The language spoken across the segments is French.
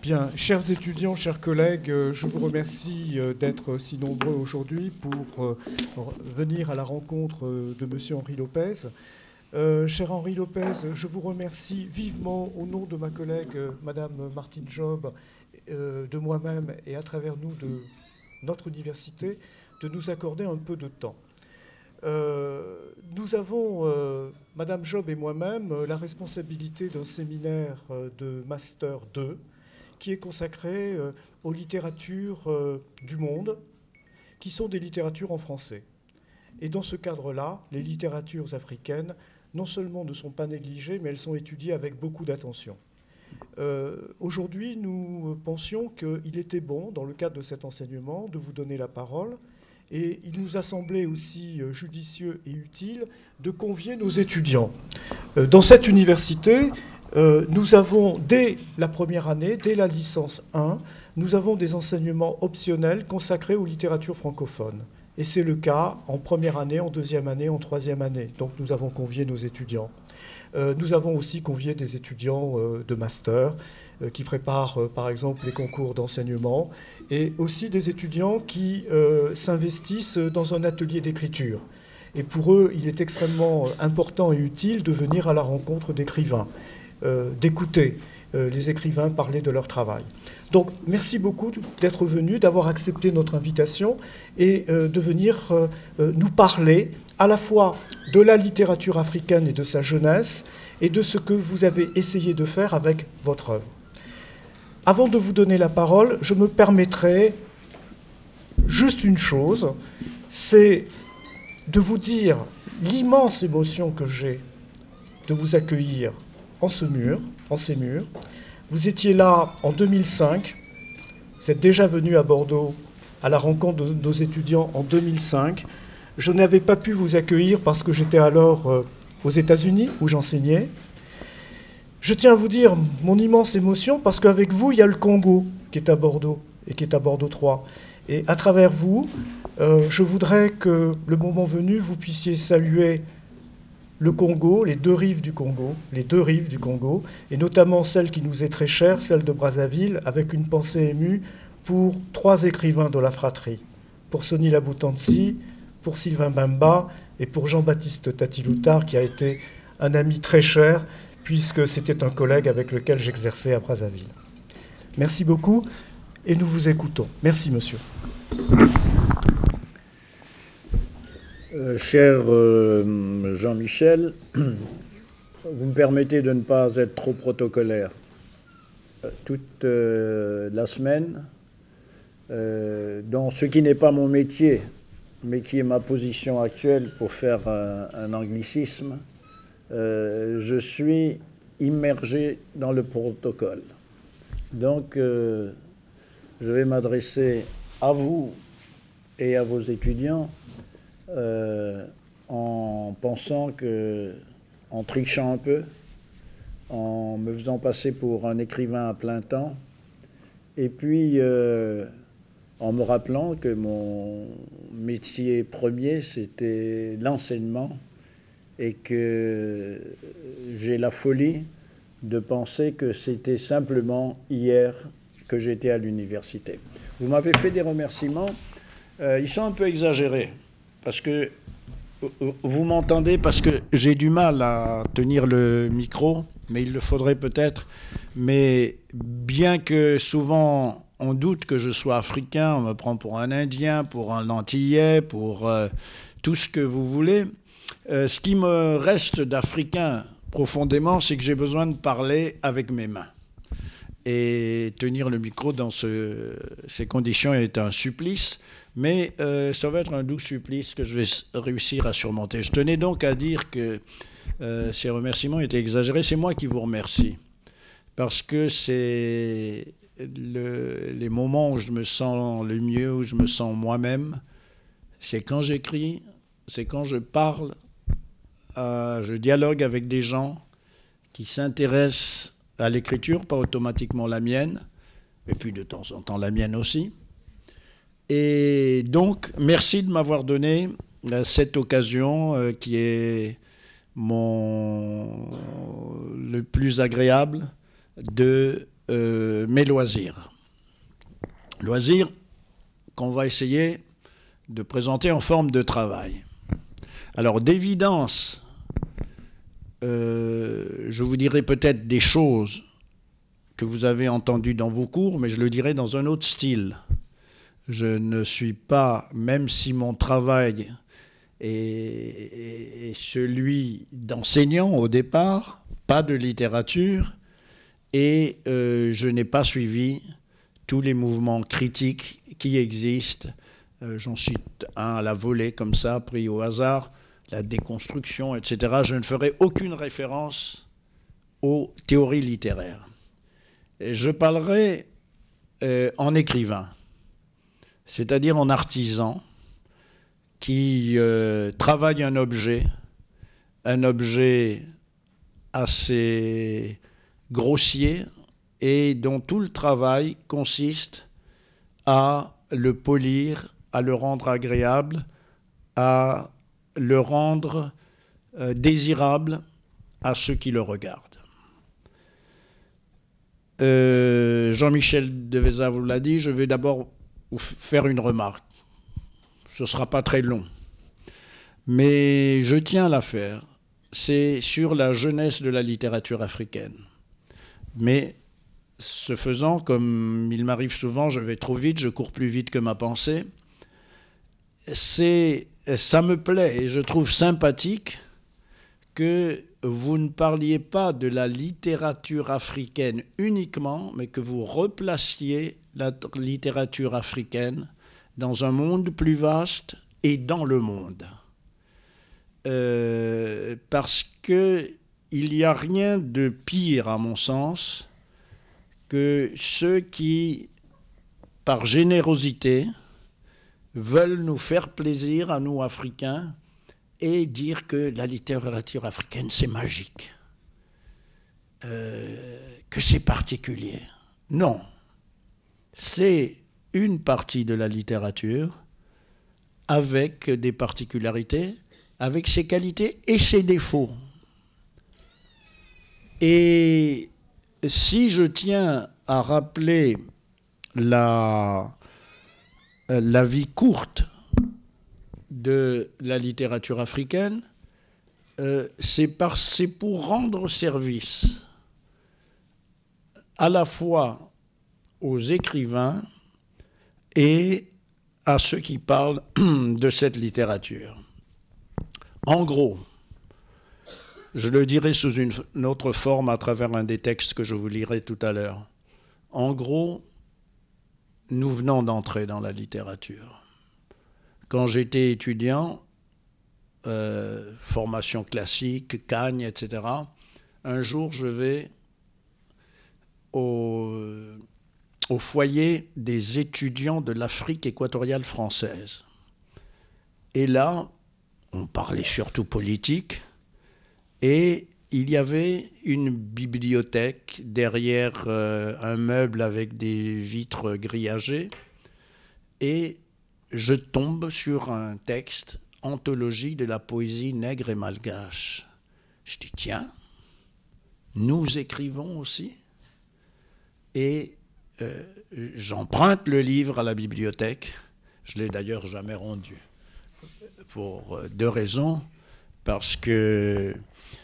Bien, chers étudiants, chers collègues, je vous remercie d'être si nombreux aujourd'hui pour venir à la rencontre de Monsieur Henri Lopez. Cher Henri Lopez, je vous remercie vivement au nom de ma collègue Madame Martine Job, de moi-même et à travers nous de notre université, de nous accorder un peu de temps. Nous avons, Madame Job et moi-même, la responsabilité d'un séminaire de Master 2 qui est consacré aux littératures du monde, qui sont des littératures en français. Et dans ce cadre-là, les littératures africaines, non seulement ne sont pas négligées, mais elles sont étudiées avec beaucoup d'attention. Aujourd'hui, nous pensions qu'il était bon, dans le cadre de cet enseignement, de vous donner la parole. Et il nous a semblé aussi judicieux et utile de convier nos étudiants. Dans cette université, nous avons, dès la première année, dès la licence 1, nous avons des enseignements optionnels consacrés aux littératures francophones. Et c'est le cas en première année, en deuxième année, en troisième année. Donc nous avons convié nos étudiants. Nous avons aussi convié des étudiants de master qui préparent par exemple les concours d'enseignement et aussi des étudiants qui s'investissent dans un atelier d'écriture. Et pour eux, il est extrêmement important et utile de venir à la rencontre d'écrivains, d'écouter les écrivains parler de leur travail. Donc merci beaucoup d'être venus, d'avoir accepté notre invitation et de venir nous parler à la fois de la littérature africaine et de sa jeunesse et de ce que vous avez essayé de faire avec votre œuvre. Avant de vous donner la parole, je me permettrai juste une chose, c'est de vous dire l'immense émotion que j'ai de vous accueillir en ces murs. Vous étiez là en 2005, vous êtes déjà venu à Bordeaux à la rencontre de nos étudiants en 2005. Je n'avais pas pu vous accueillir parce que j'étais alors aux États-Unis où j'enseignais. Je tiens à vous dire mon immense émotion parce qu'avec vous, il y a le Congo qui est à Bordeaux et qui est à Bordeaux 3. Et à travers vous, je voudrais que, le moment venu, vous puissiez saluer le Congo, les deux rives du Congo, et notamment celle qui nous est très chère, celle de Brazzaville, avec une pensée émue pour 3 écrivains de la fratrie, pour Sonny Laboutansi, pour Sylvain Bemba et pour Jean-Baptiste Tati-Loutard, qui a été un ami très cher, puisque c'était un collègue avec lequel j'exerçais à Brazzaville. Merci beaucoup, et nous vous écoutons. Merci, monsieur. Cher Jean-Michel, vous me permettez de ne pas être trop protocolaire. Toute la semaine, dans ce qui n'est pas mon métier, mais qui est ma position actuelle pour faire un anglicisme, je suis immergé dans le protocole. Donc, je vais m'adresser à vous et à vos étudiants en pensant que, en trichant un peu, en me faisant passer pour un écrivain à plein temps, et puis en me rappelant que mon métier premier, c'était l'enseignement, et que j'ai la folie de penser que c'était simplement hier que j'étais à l'université. Vous m'avez fait des remerciements, ils sont un peu exagérés, parce que vous m'entendez, parce que j'ai du mal à tenir le micro, mais il le faudrait peut-être. Mais bien que souvent on doute que je sois africain, on me prend pour un Indien, pour un Antillais, pour tout ce que vous voulez, ce qui me reste d'africain profondément, c'est que j'ai besoin de parler avec mes mains. Et tenir le micro dans ces conditions est un supplice, mais ça va être un doux supplice que je vais réussir à surmonter. Je tenais donc à dire que ces remerciements étaient exagérés. C'est moi qui vous remercie, parce que c'est les moments où je me sens le mieux, où je me sens moi-même, c'est quand j'écris, c'est quand je parle, je dialogue avec des gens qui s'intéressent à l'écriture, pas automatiquement la mienne, et puis de temps en temps la mienne aussi. Et donc, merci de m'avoir donné cette occasion qui est le plus agréable de mes loisirs. Loisirs qu'on va essayer de présenter en forme de travail. Alors, d'évidence, je vous dirai peut-être des choses que vous avez entendues dans vos cours, mais je le dirai dans un autre style. Je ne suis pas, même si mon travail est celui d'enseignant au départ, pas de littérature, et je n'ai pas suivi tous les mouvements critiques qui existent. J'en cite un à la volée, comme ça, pris au hasard, la déconstruction, etc. Je ne ferai aucune référence aux théories littéraires. Et je parlerai en écrivain, c'est-à-dire en artisan, qui travaille un objet assez grossier et dont tout le travail consiste à le polir, à le rendre agréable, à le rendre désirable à ceux qui le regardent. Jean-Michel Devésa vous l'a dit, je vais d'abord vous faire une remarque. Ce ne sera pas très long, mais je tiens à la faire. C'est sur la jeunesse de la littérature africaine. Mais ce faisant, comme il m'arrive souvent, je vais trop vite, je cours plus vite que ma pensée. Ça me plaît et je trouve sympathique que vous ne parliez pas de la littérature africaine uniquement, mais que vous replaciez la littérature africaine dans un monde plus vaste et dans le monde. Parce qu'il n'y a rien de pire, à mon sens, que ceux qui, par générosité, veulent nous faire plaisir à nous, Africains, et dire que la littérature africaine, c'est magique, que c'est particulier. Non, c'est une partie de la littérature avec des particularités, avec ses qualités et ses défauts. Et si je tiens à rappeler la vie courte de la littérature africaine, c'est pour rendre service à la fois aux écrivains et à ceux qui parlent de cette littérature. En gros, je le dirai sous une autre forme à travers un des textes que je vous lirai tout à l'heure. En gros, nous venons d'entrer dans la littérature. Quand j'étais étudiant, formation classique, Cagne, etc., un jour je vais au foyer des étudiants de l'Afrique équatoriale française. Et là, on parlait surtout politique, et il y avait une bibliothèque derrière un meuble avec des vitres grillagées, et je tombe sur un texte, Anthologie de la poésie nègre et malgache. Je dis, tiens, nous écrivons aussi. Et j'emprunte le livre à la bibliothèque. Je ne l'ai d'ailleurs jamais rendu, pour deux raisons. Parce que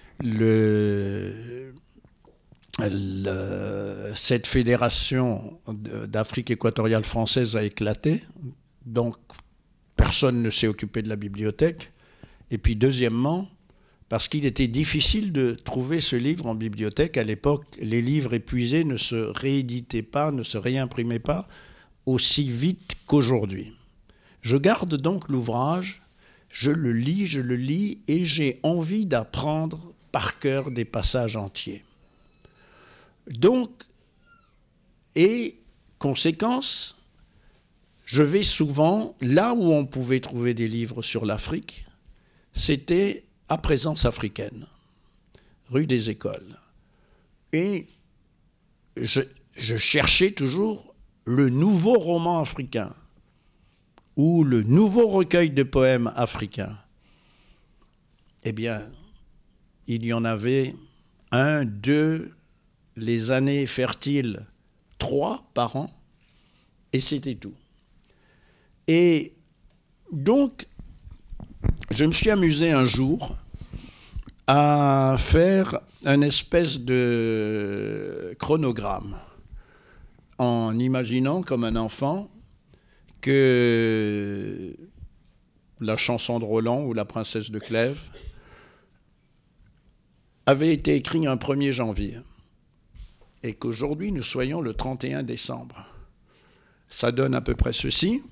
cette fédération d'Afrique équatoriale française a éclaté, donc personne ne s'est occupé de la bibliothèque. Et puis deuxièmement, parce qu'il était difficile de trouver ce livre en bibliothèque. À l'époque, les livres épuisés ne se rééditaient pas, ne se réimprimaient pas aussi vite qu'aujourd'hui. Je garde donc l'ouvrage, je le lis et j'ai envie d'apprendre par cœur des passages entiers. Donc, et conséquence, je vais souvent, là où on pouvait trouver des livres sur l'Afrique, c'était à Présence africaine, rue des Écoles. Et je cherchais toujours le nouveau roman africain ou le nouveau recueil de poèmes africains. Eh bien, il y en avait un, deux, les années fertiles 3 par an, et c'était tout. Et donc, je me suis amusé un jour à faire une espèce de chronogramme en imaginant comme un enfant que la chanson de Roland ou la princesse de Clèves avait été écrite un 1er janvier et qu'aujourd'hui nous soyons le 31 décembre. Ça donne à peu près ceci.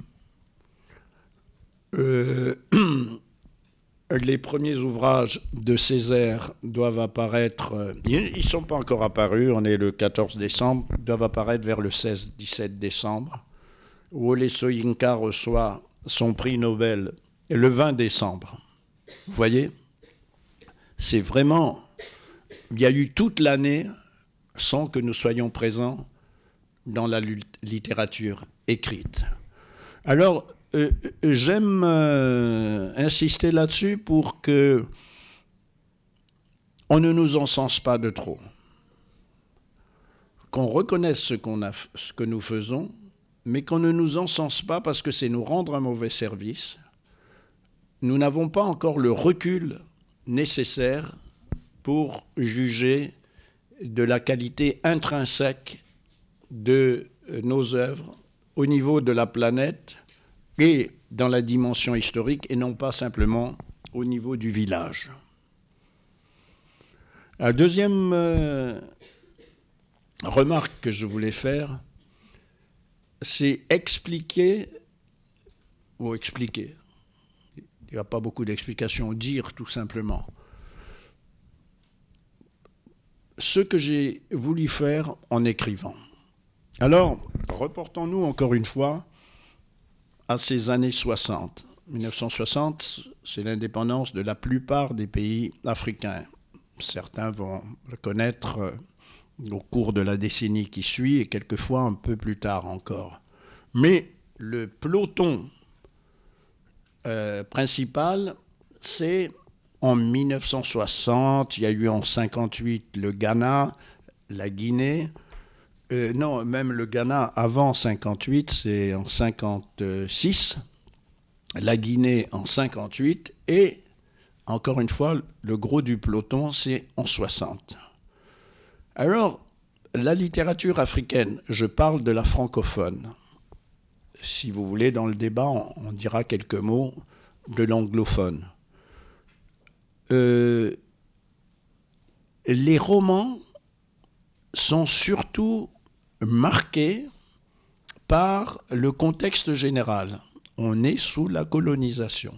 Les premiers ouvrages de Césaire doivent apparaître, ils ne sont pas encore apparus, on est le 14 décembre, doivent apparaître vers le 16-17 décembre. Wole Soyinka reçoit son prix Nobel le 20 décembre. Vous voyez, c'est vraiment, il y a eu toute l'année sans que nous soyons présents dans la littérature écrite. Alors, j'aime insister là-dessus pour que on ne nous encense pas de trop, qu'on reconnaisse ce que nous faisons, mais qu'on ne nous encense pas parce que c'est nous rendre un mauvais service. Nous n'avons pas encore le recul nécessaire pour juger de la qualité intrinsèque de nos œuvres au niveau de la planète et dans la dimension historique, et non pas simplement au niveau du village. La deuxième remarque que je voulais faire, c'est expliquer. Il n'y a pas beaucoup d'explications, dire tout simplement. Ce que j'ai voulu faire en écrivant. Alors, reportons-nous encore une fois à ces années 60. 1960, c'est l'indépendance de la plupart des pays africains. Certains vont le connaître au cours de la décennie qui suit et quelquefois un peu plus tard encore. Mais le peloton principal, c'est en 1960, il y a eu en 58 le Ghana, la Guinée. Non, même le Ghana avant 58, c'est en 56, la Guinée en 58, et encore une fois, le gros du peloton, c'est en 60. Alors, la littérature africaine, je parle de la francophone. Si vous voulez, dans le débat, on dira quelques mots de l'anglophone. Les romans sont surtout marqués par le contexte général. On est sous la colonisation.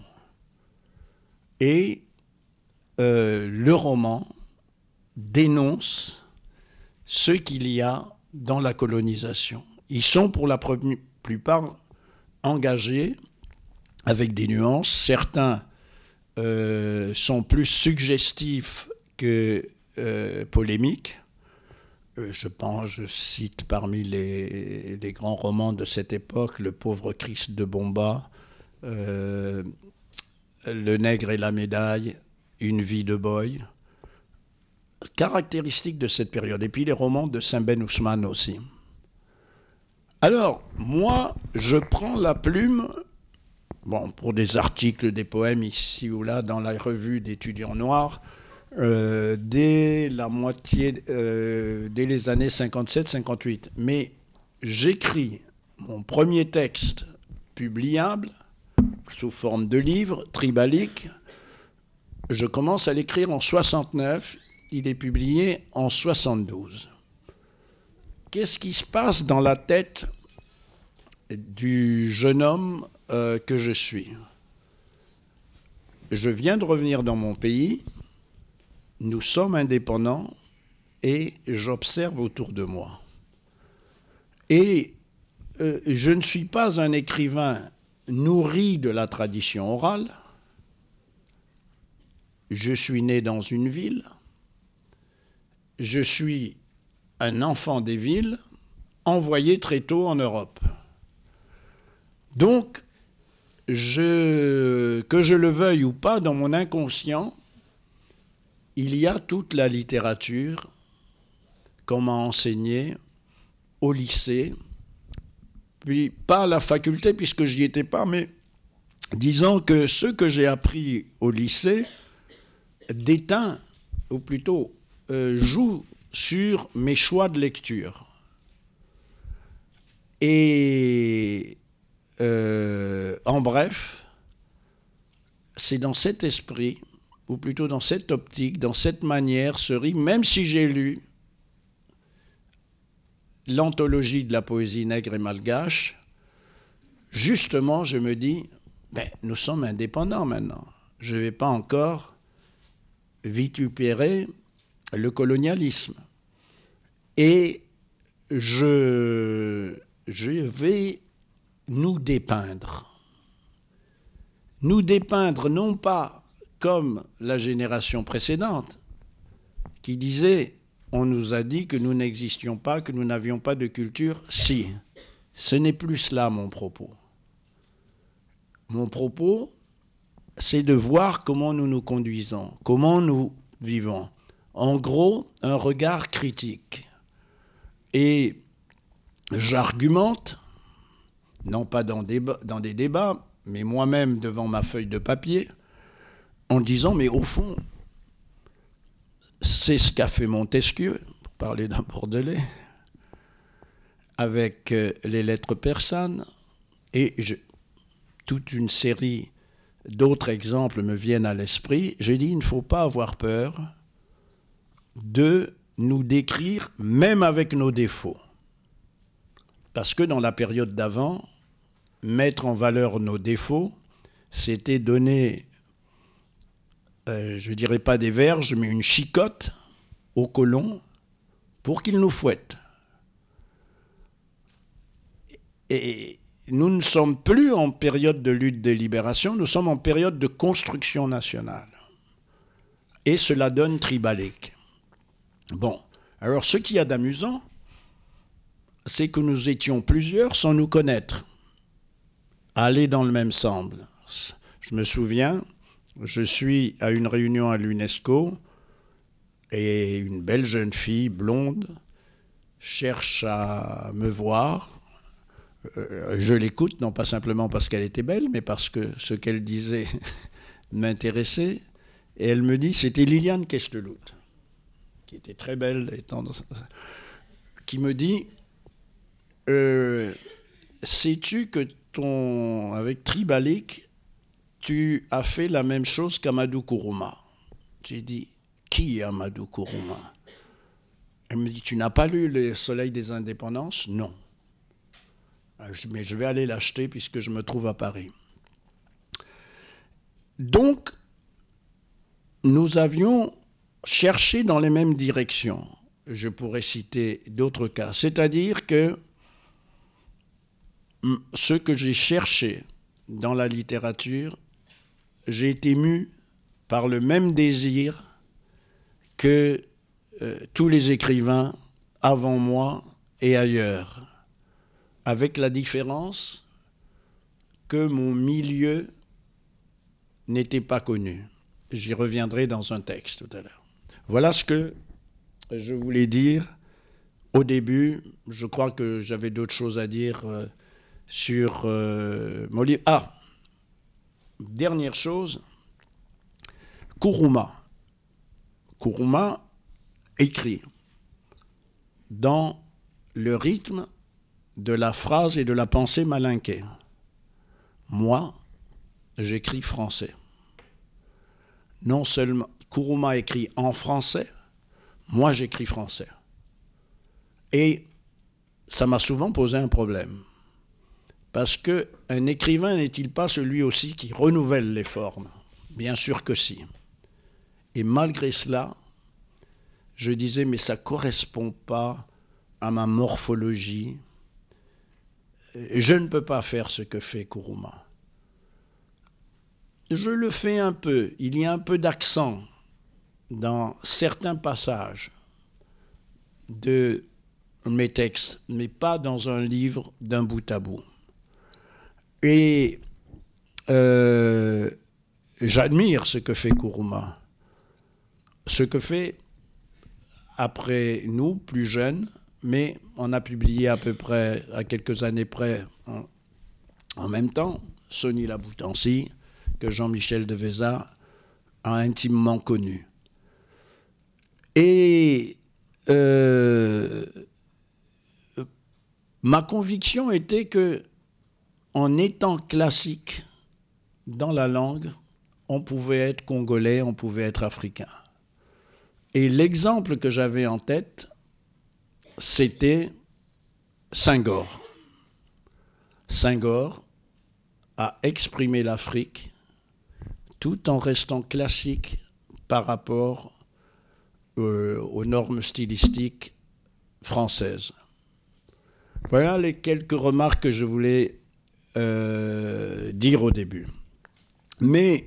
Et le roman dénonce ce qu'il y a dans la colonisation. Ils sont pour la plupart engagés avec des nuances. Certains sont plus suggestifs que polémiques. Je cite parmi les grands romans de cette époque Le pauvre Christ de Bomba, Le nègre et la médaille, Une vie de boy, caractéristiques de cette période. Et puis les romans de Saint-Ben Ousmane aussi. Alors, moi, je prends la plume, pour des articles, des poèmes ici ou là, dans la revue d'étudiants noirs, dès les années 57-58. Mais j'écris mon premier texte publiable, sous forme de livre, tribalique. Je commence à l'écrire en 69, il est publié en 72. Qu'est-ce qui se passe dans la tête du jeune homme que je suis? Je viens de revenir dans mon pays, nous sommes indépendants et j'observe autour de moi. Et je ne suis pas un écrivain nourri de la tradition orale. Je suis né dans une ville. Je suis un enfant des villes, envoyé très tôt en Europe. Donc, que je le veuille ou pas, dans mon inconscient, il y a toute la littérature qu'on m'a enseignée au lycée, puis pas à la faculté puisque j'y étais pas, mais disons que ce que j'ai appris au lycée déteint, ou plutôt joue sur mes choix de lecture. Et en bref, c'est dans cet esprit, ou plutôt dans cette optique, dans cette manière, même si j'ai lu l'anthologie de la poésie nègre et malgache, justement, je me dis, nous sommes indépendants maintenant. Je ne vais pas encore vitupérer le colonialisme. Et je vais nous dépeindre. Nous dépeindre non pas comme la génération précédente qui disait « on nous a dit que nous n'existions pas, que nous n'avions pas de culture ». Si, ce n'est plus cela mon propos. Mon propos, c'est de voir comment nous nous conduisons, comment nous vivons. En gros, un regard critique. Et j'argumente, non pas dans des débats, mais moi-même devant ma feuille de papier, en disant, mais au fond, c'est ce qu'a fait Montesquieu, pour parler d'un Bordelais, avec les lettres persanes, et toute une série d'autres exemples me viennent à l'esprit. J'ai dit, il ne faut pas avoir peur de nous décrire, même avec nos défauts. Parce que dans la période d'avant, mettre en valeur nos défauts, c'était donner, je ne dirais pas des verges, mais une chicotte aux colons pour qu'ils nous fouettent. Et nous ne sommes plus en période de lutte de libération, nous sommes en période de construction nationale. Et cela donne tribalique. Bon, alors ce qu'il y a d'amusant, c'est que nous étions plusieurs sans nous connaître, aller dans le même sens. Je me souviens, je suis à une réunion à l'UNESCO et une belle jeune fille blonde cherche à me voir. Je l'écoute, non pas simplement parce qu'elle était belle, mais parce que ce qu'elle disait m'intéressait. Et elle me dit, c'était Liliane Kestelout, qui était très belle, qui me dit, sais-tu que avec Tribalik, tu as fait la même chose qu'Amadou Kourouma? J'ai dit, qui est Amadou Kourouma? Elle me dit, tu n'as pas lu Le Soleil des Indépendances? Non. Mais je vais aller l'acheter puisque je me trouve à Paris. Donc, nous avions cherché dans les mêmes directions. Je pourrais citer d'autres cas. C'est-à-dire que ce que j'ai cherché dans la littérature, j'ai été mu par le même désir que tous les écrivains avant moi et ailleurs, avec la différence que mon milieu n'était pas connu. J'y reviendrai dans un texte tout à l'heure. Voilà ce que je voulais dire au début. Je crois que j'avais d'autres choses à dire sur mon livre. Ah, dernière chose, Kourouma. Kourouma écrit dans le rythme de la phrase et de la pensée malinquée. Moi, j'écris français. Non seulement Kourouma écrit en français, moi j'écris français. Et ça m'a souvent posé un problème. Parce qu'un écrivain n'est-il pas celui aussi qui renouvelle les formes? Bien sûr que si. Et malgré cela, je disais, mais ça ne correspond pas à ma morphologie. Je ne peux pas faire ce que fait Kourouma. Je le fais un peu. Il y a un peu d'accent dans certains passages de mes textes, mais pas dans un livre d'un bout à bout. Et j'admire ce que fait Kourouma. Ce que fait, après nous, plus jeunes, mais on a publié à peu près, à quelques années près, en même temps, Sony Laboutancy, que Jean-Michel Devésa a intimement connu. Et ma conviction était que, en étant classique dans la langue, on pouvait être congolais, on pouvait être africain. Et l'exemple que j'avais en tête, c'était Senghor. Senghor a exprimé l'Afrique tout en restant classique par rapport aux normes stylistiques françaises. Voilà les quelques remarques que je voulais dire au début. Mais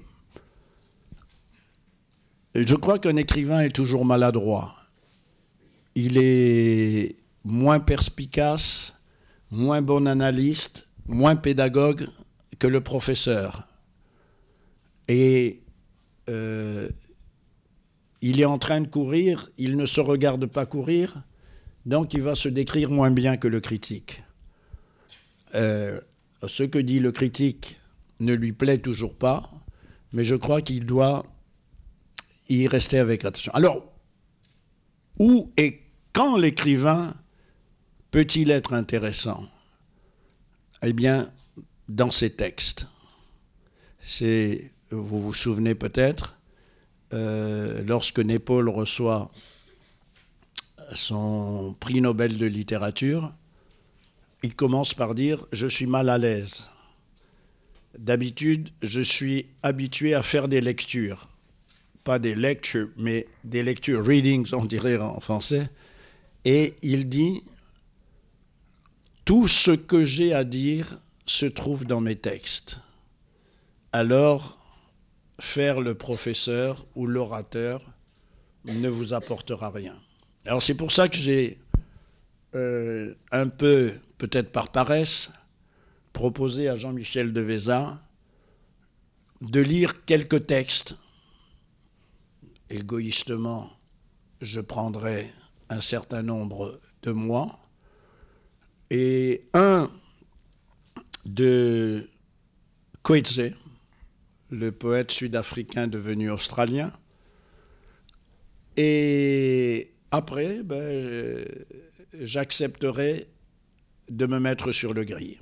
je crois qu'un écrivain est toujours maladroit. Il est moins perspicace, moins bon analyste, moins pédagogue que le professeur. Et il est en train de courir, il ne se regarde pas courir, donc il va se décrire moins bien que le critique. Ce que dit le critique ne lui plaît toujours pas, mais je crois qu'il doit y rester avec attention. Alors, où et quand l'écrivain peut-il être intéressant? Eh bien, dans ses textes. Vous vous souvenez peut-être, lorsque Naipaul reçoit son prix Nobel de littérature, il commence par dire « Je suis mal à l'aise. D'habitude, je suis habitué à faire des lectures. » Pas des lectures, mais des lectures, readings, on dirait en français. Et il dit « Tout ce que j'ai à dire se trouve dans mes textes. » Alors, faire le professeur ou l'orateur ne vous apportera rien. Alors c'est pour ça que j'ai un peu, peut-être par paresse, proposé à Jean-Michel Devésa de lire quelques textes. Égoïstement, je prendrai un certain nombre de mois. Et un de Coetzee, le poète sud-africain devenu australien. Et après, j'accepterai de me mettre sur le grill.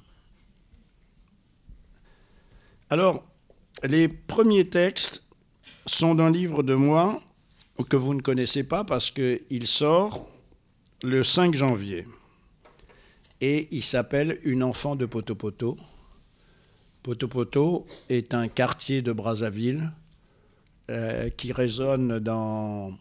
Alors, les premiers textes sont d'un livre de moi que vous ne connaissez pas parce qu'il sort le 5 janvier. Et il s'appelle « Une enfant de Poto-Poto ». Poto-Poto est un quartier de Brazzaville qui résonne dans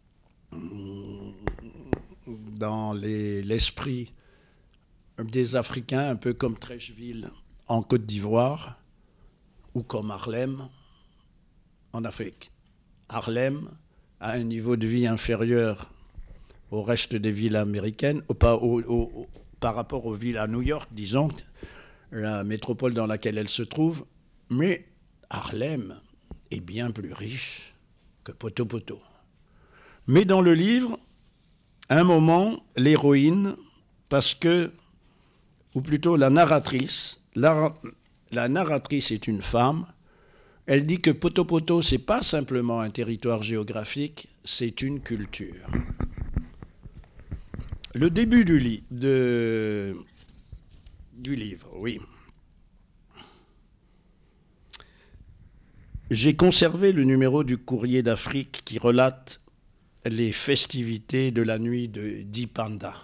l'esprit des Africains, un peu comme Treichville en Côte d'Ivoire ou comme Harlem en Afrique. Harlem a un niveau de vie inférieur au reste des villes américaines, par rapport aux villes à New York, disons, la métropole dans laquelle elle se trouve, mais Harlem est bien plus riche que Poto-Poto. Mais dans le livre, à un moment, l'héroïne, parce que, ou plutôt la narratrice est une femme, elle dit que Poto-Poto, ce n'est pas simplement un territoire géographique, c'est une culture. Le début du livre, oui. J'ai conservé le numéro du Courrier d'Afrique qui relate les festivités de la nuit de Dipanda.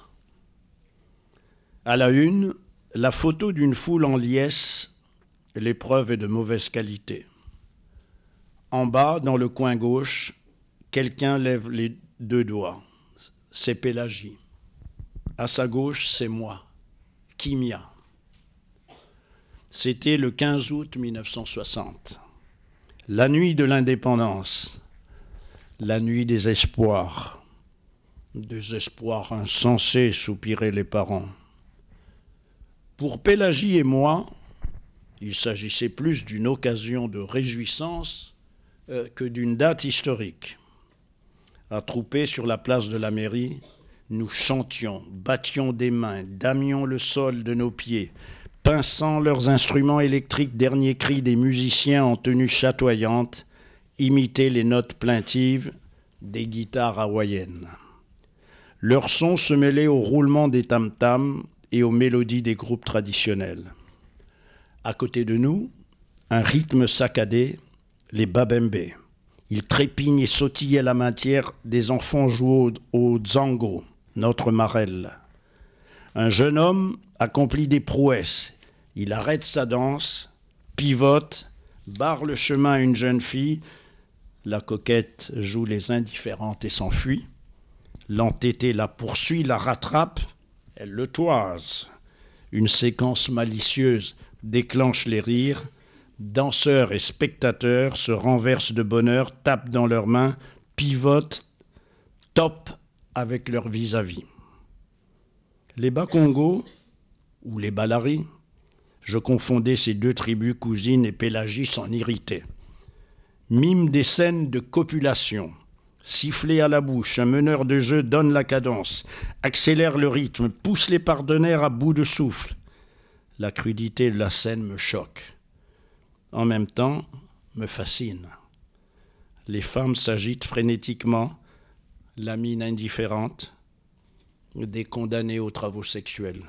À la une, la photo d'une foule en liesse, l'épreuve est de mauvaise qualité. En bas, dans le coin gauche, quelqu'un lève les deux doigts. C'est Pélagie. À sa gauche, c'est moi, Kimia. C'était le 15 août 1960. La nuit de l'indépendance, la nuit des espoirs insensés, soupiraient les parents. Pour Pélagie et moi, il s'agissait plus d'une occasion de réjouissance que d'une date historique. Attroupés sur la place de la mairie, Nous chantions, battions des mains, damions le sol de nos pieds, pinçant leurs instruments électriques, dernier cri des musiciens en tenue chatoyante, imitaient les notes plaintives des guitares hawaïennes. Leur son se mêlait au roulement des tam-tams et aux mélodies des groupes traditionnels. À côté de nous, un rythme saccadé, les babembés. Ils trépignent et sautillent à la matière des enfants jouant au zango, notre marelle. Un jeune homme accomplit des prouesses. Il arrête sa danse, pivote, barre le chemin à une jeune fille. La coquette joue les indifférentes et s'enfuit. L'entêté la poursuit, la rattrape, elle le toise. Une séquence malicieuse déclenche les rires. Danseurs et spectateurs se renversent de bonheur, tapent dans leurs mains, pivotent, topent avec leur vis-à-vis. Les Bakongo, ou les Balari, je confondais ces deux tribus cousines et Pélagie s'en irritait. Mime des scènes de copulation. Sifflet à la bouche, un meneur de jeu donne la cadence, accélère le rythme, pousse les partenaires à bout de souffle. La crudité de la scène me choque. En même temps, me fascine. Les femmes s'agitent frénétiquement, la mine indifférente, des condamnés aux travaux sexuels.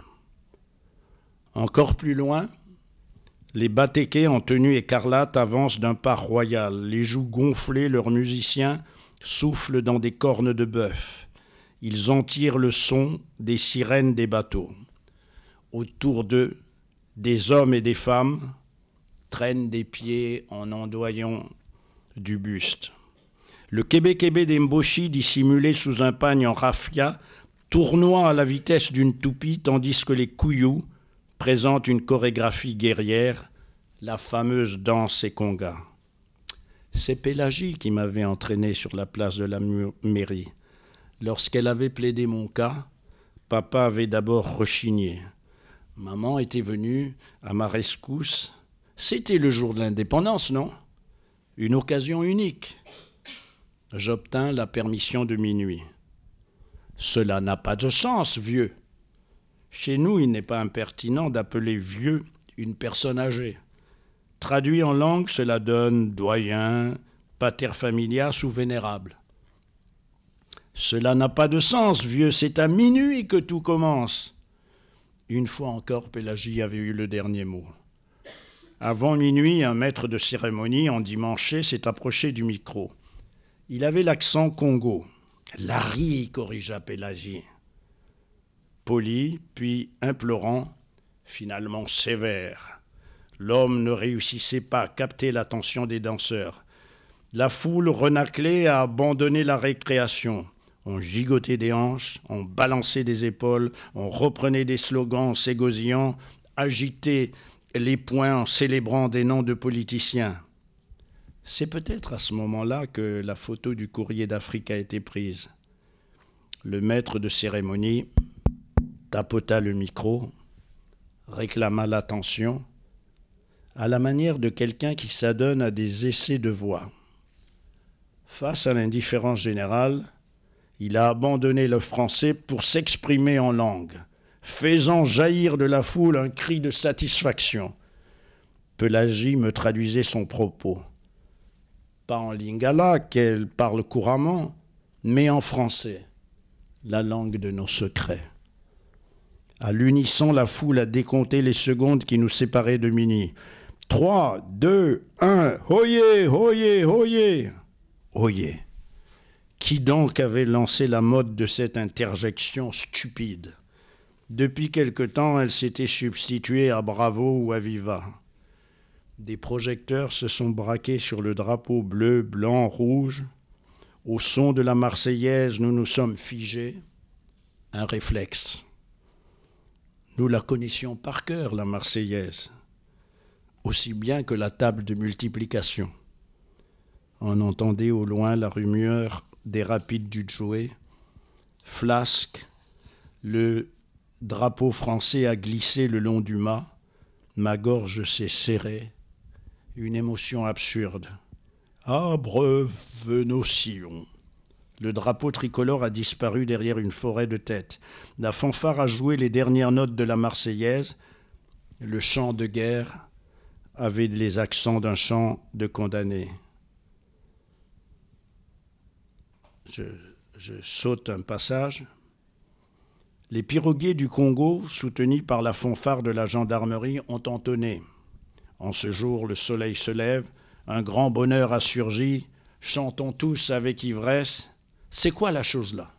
Encore plus loin, les batékés en tenue écarlate avancent d'un pas royal, les joues gonflées, leurs musiciens soufflent dans des cornes de bœuf. Ils en tirent le son des sirènes des bateaux. Autour d'eux, des hommes et des femmes traînent des pieds en ondoyant du buste. Le kébé-kébé des Mboshi, dissimulé sous un pagne en raffia, tournoie à la vitesse d'une toupie, tandis que les Kouyous présentent une chorégraphie guerrière, la fameuse danse Ekonga. C'est Pélagie qui m'avait entraîné sur la place de la mairie. Lorsqu'elle avait plaidé mon cas, papa avait d'abord rechigné. Maman était venue à ma rescousse. C'était le jour de l'indépendance, non? Une occasion unique. J'obtins la permission de minuit. Cela n'a pas de sens, vieux. Chez nous, il n'est pas impertinent d'appeler vieux une personne âgée. Traduit en langue, cela donne doyen, pater familias ou vénérable. Cela n'a pas de sens, vieux, c'est à minuit que tout commence. Une fois encore, Pélagie avait eu le dernier mot. Avant minuit, un maître de cérémonie endimanché s'est approché du micro. Il avait l'accent Congo. Larry, corrigea Pélagie. Poli, puis implorant, finalement sévère. L'homme ne réussissait pas à capter l'attention des danseurs. La foule renâclée a abandonné la récréation. On gigotait des hanches, on balançait des épaules, on reprenait des slogans en s'égosillant, agitait les poings en célébrant des noms de politiciens. C'est peut-être à ce moment-là que la photo du courrier d'Afrique a été prise. Le maître de cérémonie tapota le micro, réclama l'attention, à la manière de quelqu'un qui s'adonne à des essais de voix. Face à l'indifférence générale, il a abandonné le français pour s'exprimer en langue, faisant jaillir de la foule un cri de satisfaction. Pélagie me traduisait son propos. Pas en lingala, qu'elle parle couramment, mais en français, la langue de nos secrets. À l'unisson, la foule a décompté les secondes qui nous séparaient de minuit. 3, 2, 1, oyez, oyez, oyez. Oyez. Qui donc avait lancé la mode de cette interjection stupide? Depuis quelque temps, elle s'était substituée à Bravo ou à Viva. Des projecteurs se sont braqués sur le drapeau bleu, blanc, rouge. Au son de la Marseillaise, nous nous sommes figés. Un réflexe. Nous la connaissions par cœur, la Marseillaise, aussi bien que la table de multiplication. On entendait au loin la rumeur des rapides du Djoué. Flasque, le drapeau français a glissé le long du mât. Ma gorge s'est serrée. Une émotion absurde. Abrevenons, Le drapeau tricolore a disparu derrière une forêt de têtes. La fanfare a joué les dernières notes de la Marseillaise. Le chant de guerre avait les accents d'un chant de condamné. Je saute un passage. Les piroguiers du Congo, soutenus par la fanfare de la gendarmerie, ont entonné. En ce jour, le soleil se lève, un grand bonheur a surgi, chantons tous avec ivresse. C'est quoi la chose là?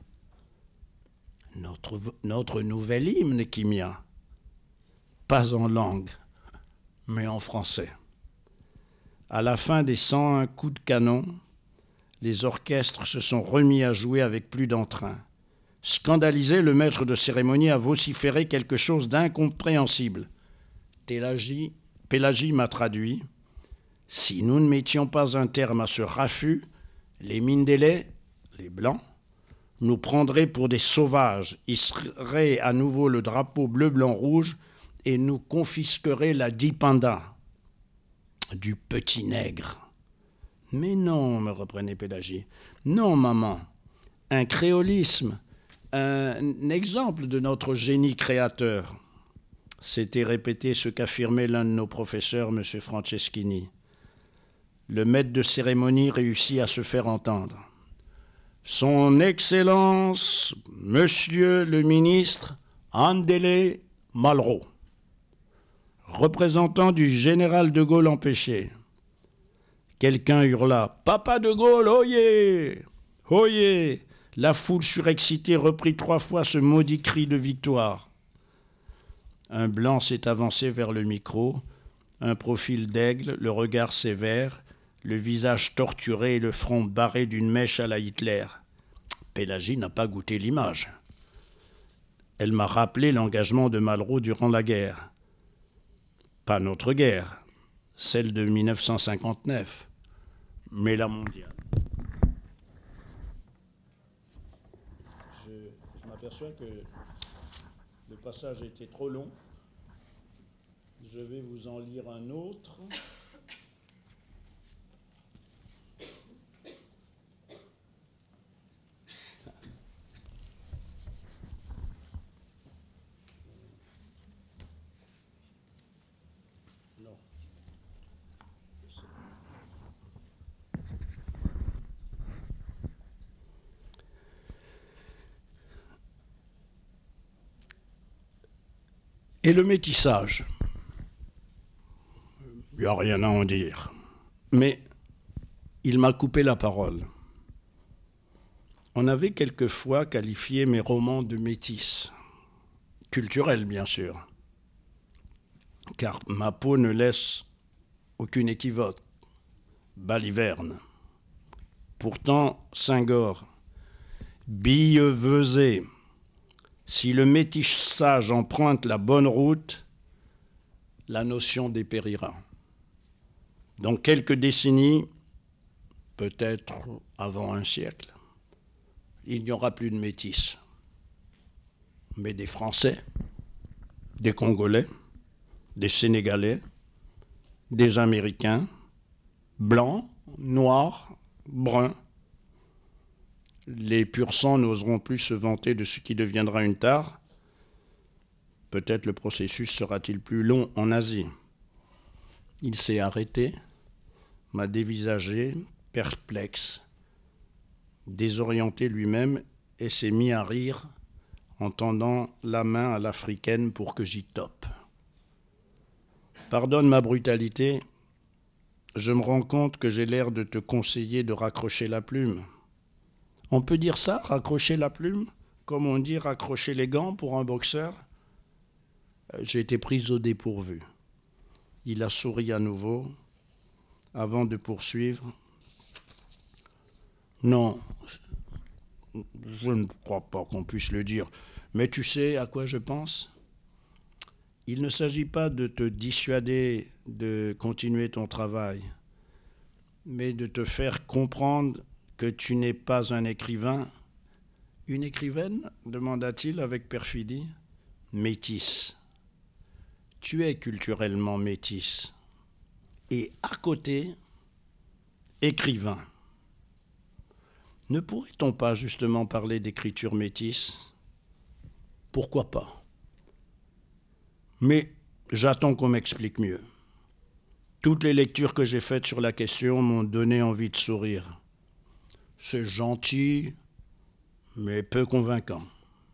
Notre nouvel hymne, Kimia. Pas en langue, mais en français. À la fin des 101 coups de canon, les orchestres se sont remis à jouer avec plus d'entrain. Scandalisé, le maître de cérémonie a vociféré quelque chose d'incompréhensible. Pélagie m'a traduit. Si nous ne mettions pas un terme à ce raffut, les Mindélés, les Blancs, nous prendraient pour des sauvages, hisseraient à nouveau le drapeau bleu-blanc-rouge et nous confisqueraient la dipenda du petit nègre. Mais non, me reprenait Pélagie. Non, maman, un créolisme, un exemple de notre génie créateur. C'était répété ce qu'affirmait l'un de nos professeurs, M. Franceschini. Le maître de cérémonie réussit à se faire entendre. Son Excellence, Monsieur le ministre Andélé Malraux, représentant du général de Gaulle empêché. Quelqu'un hurla « Papa de Gaulle, oyez ! Oyez !» La foule surexcitée reprit 3 fois ce maudit cri de victoire. Un blanc s'est avancé vers le micro, un profil d'aigle, le regard sévère, le visage torturé et le front barré d'une mèche à la Hitler. Pélagie n'a pas goûté l'image. Elle m'a rappelé l'engagement de Malraux durant la guerre. Pas notre guerre, celle de 1959, mais la mondiale. Je m'aperçois que le passage était trop long. Je vais vous en lire un autre. Non. Et le métissage, il n'y a rien à en dire. Mais il m'a coupé la parole. On avait quelquefois qualifié mes romans de métis, culturels bien sûr, car ma peau ne laisse aucune équivoque. Baliverne. Pourtant, Senghor, Billeveusé, si le métissage emprunte la bonne route, la notion dépérira. Dans quelques décennies, peut-être avant un siècle, il n'y aura plus de métis, mais des Français, des Congolais, des Sénégalais, des Américains, blancs, noirs, bruns. Les pur sang n'oseront plus se vanter de ce qui deviendra une tare. Peut-être le processus sera-t-il plus long en Asie. Il s'est arrêté, m'a dévisagé, perplexe, désorienté lui-même, et s'est mis à rire en tendant la main à l'africaine pour que j'y tope. Pardonne ma brutalité, je me rends compte que j'ai l'air de te conseiller de raccrocher la plume. On peut dire ça, raccrocher la plume, comme on dit raccrocher les gants pour un boxeur? J'ai été prise au dépourvu. Il a souri à nouveau, avant de poursuivre. Non, je ne crois pas qu'on puisse le dire, mais tu sais à quoi je pense? Il ne s'agit pas de te dissuader de continuer ton travail, mais de te faire comprendre que tu n'es pas un écrivain. Une écrivaine, demanda-t-il avec perfidie. Métisse. Tu es culturellement métisse. Et à côté, écrivain. Ne pourrait-on pas justement parler d'écriture métisse? Pourquoi pas? Mais j'attends qu'on m'explique mieux. Toutes les lectures que j'ai faites sur la question m'ont donné envie de sourire. C'est gentil, mais peu convaincant.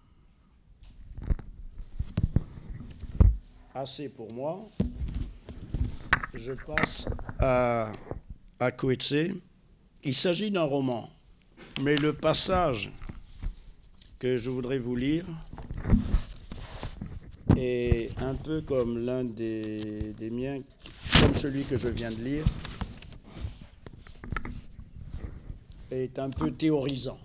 Assez pour moi. Je passe à Coetzee. Il s'agit d'un roman, mais le passage que je voudrais vous lire est un peu comme l'un des miens, comme celui que je viens de lire, est un peu théorisant.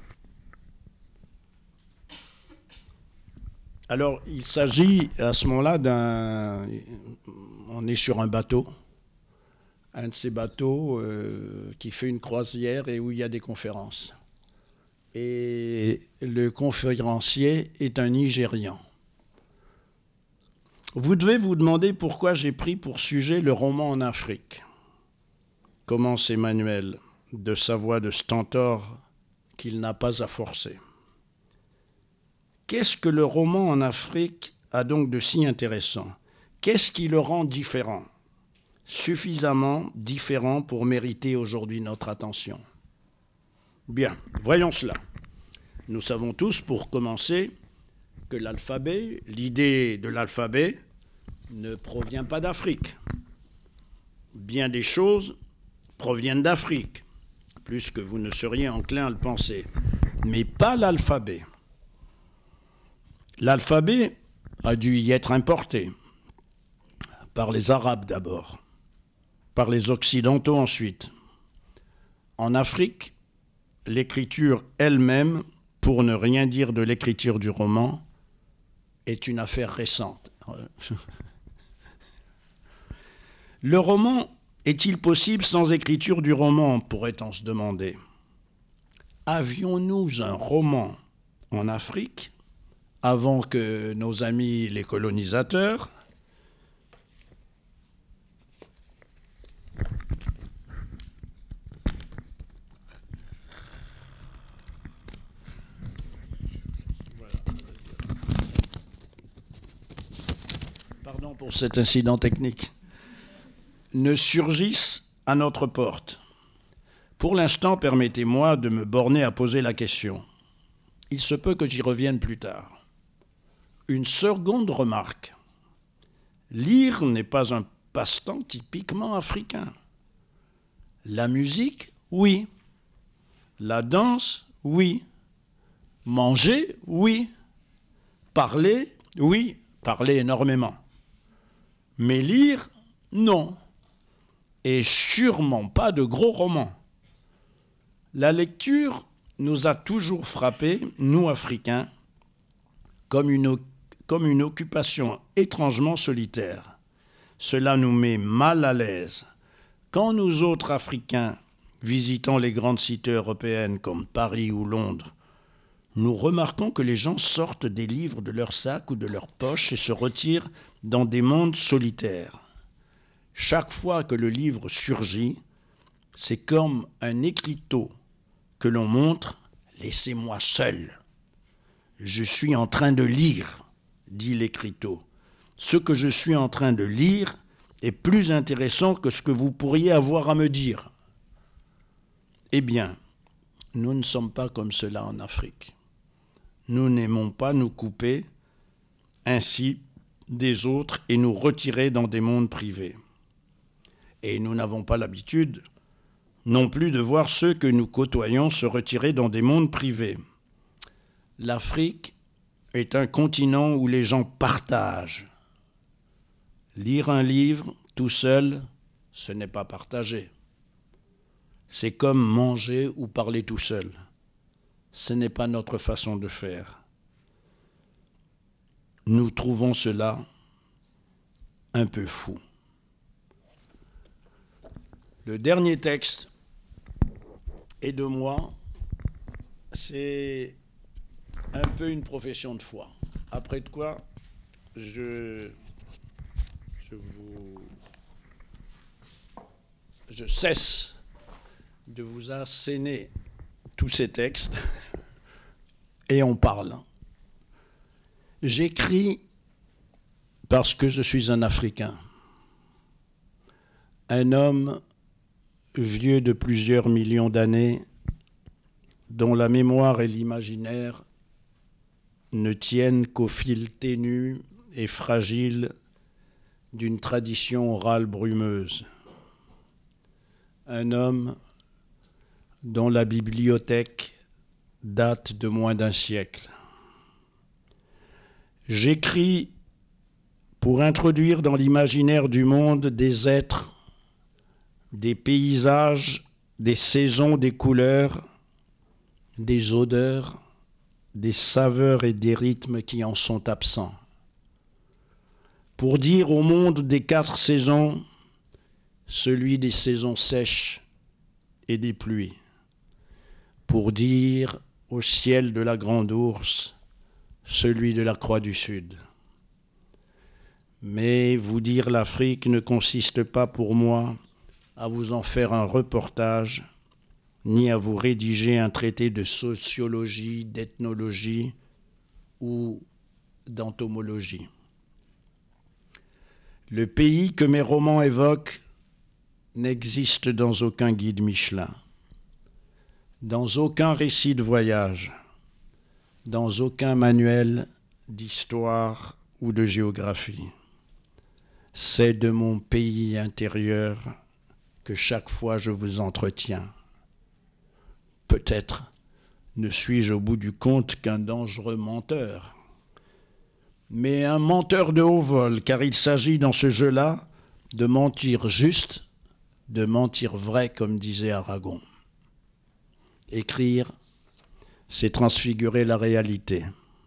Alors, il s'agit à ce moment-là on est sur un bateau, un de ces bateaux qui fait une croisière et où il y a des conférences. Et le conférencier est un Nigérian. Vous devez vous demander pourquoi j'ai pris pour sujet le roman en Afrique. Commence Emmanuel de sa voix de stentor qu'il n'a pas à forcer. Qu'est-ce que le roman en Afrique a donc de si intéressant? Qu'est-ce qui le rend différent? Suffisamment différent pour mériter aujourd'hui notre attention. Bien, voyons cela. Nous savons tous, pour commencer, que l'alphabet, l'idée de l'alphabet, ne provient pas d'Afrique. Bien des choses proviennent d'Afrique, plus que vous ne seriez enclin à le penser, mais pas l'alphabet. L'alphabet a dû y être importé, par les Arabes d'abord, par les Occidentaux ensuite. En Afrique, l'écriture elle-même, pour ne rien dire de l'écriture du roman, est une affaire récente. Le roman est-il possible sans écriture du roman, pourrait-on se demander? Avions-nous un roman en Afrique avant que nos amis les colonisateurs pardon pour cet incident technique, ne surgissent à notre porte? Pour l'instant, permettez-moi de me borner à poser la question. Il se peut que j'y revienne plus tard. Une seconde remarque. Lire n'est pas un passe-temps typiquement africain. La musique, oui. La danse, oui. Manger, oui. Parler, oui. Parler énormément. Mais lire, non. Et sûrement pas de gros romans. La lecture nous a toujours frappés, nous Africains, comme une occupation étrangement solitaire. Cela nous met mal à l'aise. Quand nous autres Africains, visitant les grandes cités européennes comme Paris ou Londres, nous remarquons que les gens sortent des livres de leur sac ou de leur poche et se retirent dans des mondes solitaires. Chaque fois que le livre surgit, c'est comme un écriteau que l'on montre « Laissez-moi seul. Je suis en train de lire », dit l'écriteau. Ce que je suis en train de lire est plus intéressant que ce que vous pourriez avoir à me dire. Eh bien, nous ne sommes pas comme cela en Afrique. Nous n'aimons pas nous couper ainsi des autres et nous retirer dans des mondes privés. Et nous n'avons pas l'habitude non plus de voir ceux que nous côtoyons se retirer dans des mondes privés. L'Afrique est un continent où les gens partagent. Lire un livre tout seul, ce n'est pas partager. C'est comme manger ou parler tout seul. Ce n'est pas notre façon de faire. Nous trouvons cela un peu fou. Le dernier texte est de moi, c'est un peu une profession de foi. Après de quoi, je cesse de vous asséner tous ces textes et on parle. J'écris parce que je suis un Africain, un homme vieux de plusieurs millions d'années, dont la mémoire et l'imaginaire ne tiennent qu'au fil ténu et fragile d'une tradition orale brumeuse. Un homme dont la bibliothèque date de moins d'un siècle. J'écris pour introduire dans l'imaginaire du monde des êtres, des paysages, des saisons, des couleurs, des odeurs, des saveurs et des rythmes qui en sont absents. Pour dire au monde des 4 saisons, celui des saisons sèches et des pluies. Pour dire au ciel de la Grande Ourse, celui de la Croix du Sud. Mais vous dire l'Afrique ne consiste pas pour moi à vous en faire un reportage, ni à vous rédiger un traité de sociologie, d'ethnologie ou d'entomologie. Le pays que mes romans évoquent n'existe dans aucun guide Michelin, dans aucun récit de voyage, dans aucun manuel d'histoire ou de géographie. C'est de mon pays intérieur que chaque fois je vous entretiens. Peut-être ne suis-je au bout du compte qu'un dangereux menteur, mais un menteur de haut vol, car il s'agit dans ce jeu-là de mentir juste, de mentir vrai, comme disait Aragon. Écrire, c'est transfigurer la réalité.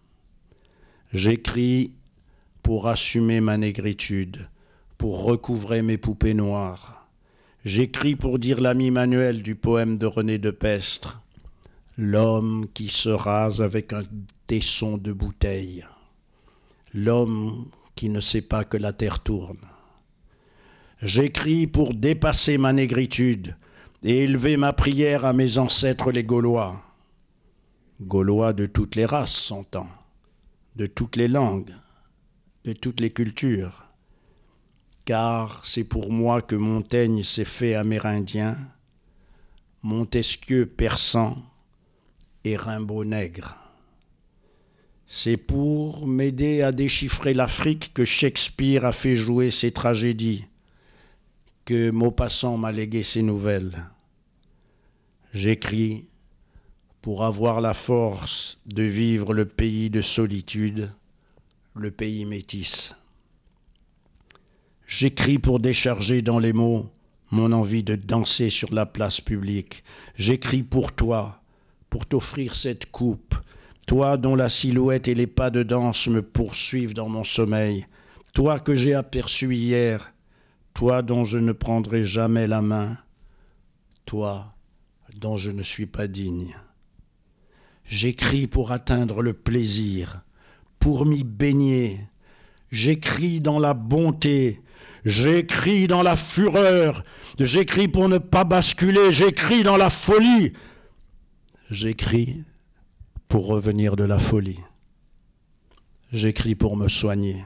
J'écris pour assumer ma négritude, pour recouvrer mes poupées noires. J'écris pour dire l'ami Manuel du poème de René de Pestre, l'homme qui se rase avec un tesson de bouteille, l'homme qui ne sait pas que la terre tourne. J'écris pour dépasser ma négritude et élever ma prière à mes ancêtres les Gaulois. Gaulois de toutes les races, s'entend, de toutes les langues, de toutes les cultures. Car c'est pour moi que Montaigne s'est fait amérindien, Montesquieu persan et Rimbaud nègre. C'est pour m'aider à déchiffrer l'Afrique que Shakespeare a fait jouer ses tragédies, que Maupassant m'a légué ses nouvelles. J'écris pour avoir la force de vivre le pays de solitude, le pays métis. J'écris pour décharger dans les mots mon envie de danser sur la place publique. J'écris pour toi, pour t'offrir cette coupe, toi dont la silhouette et les pas de danse me poursuivent dans mon sommeil, toi que j'ai aperçu hier, toi dont je ne prendrai jamais la main, toi dont je ne suis pas digne. J'écris pour atteindre le plaisir, pour m'y baigner. J'écris dans la bonté, j'écris dans la fureur, j'écris pour ne pas basculer, j'écris dans la folie. J'écris pour revenir de la folie. J'écris pour me soigner.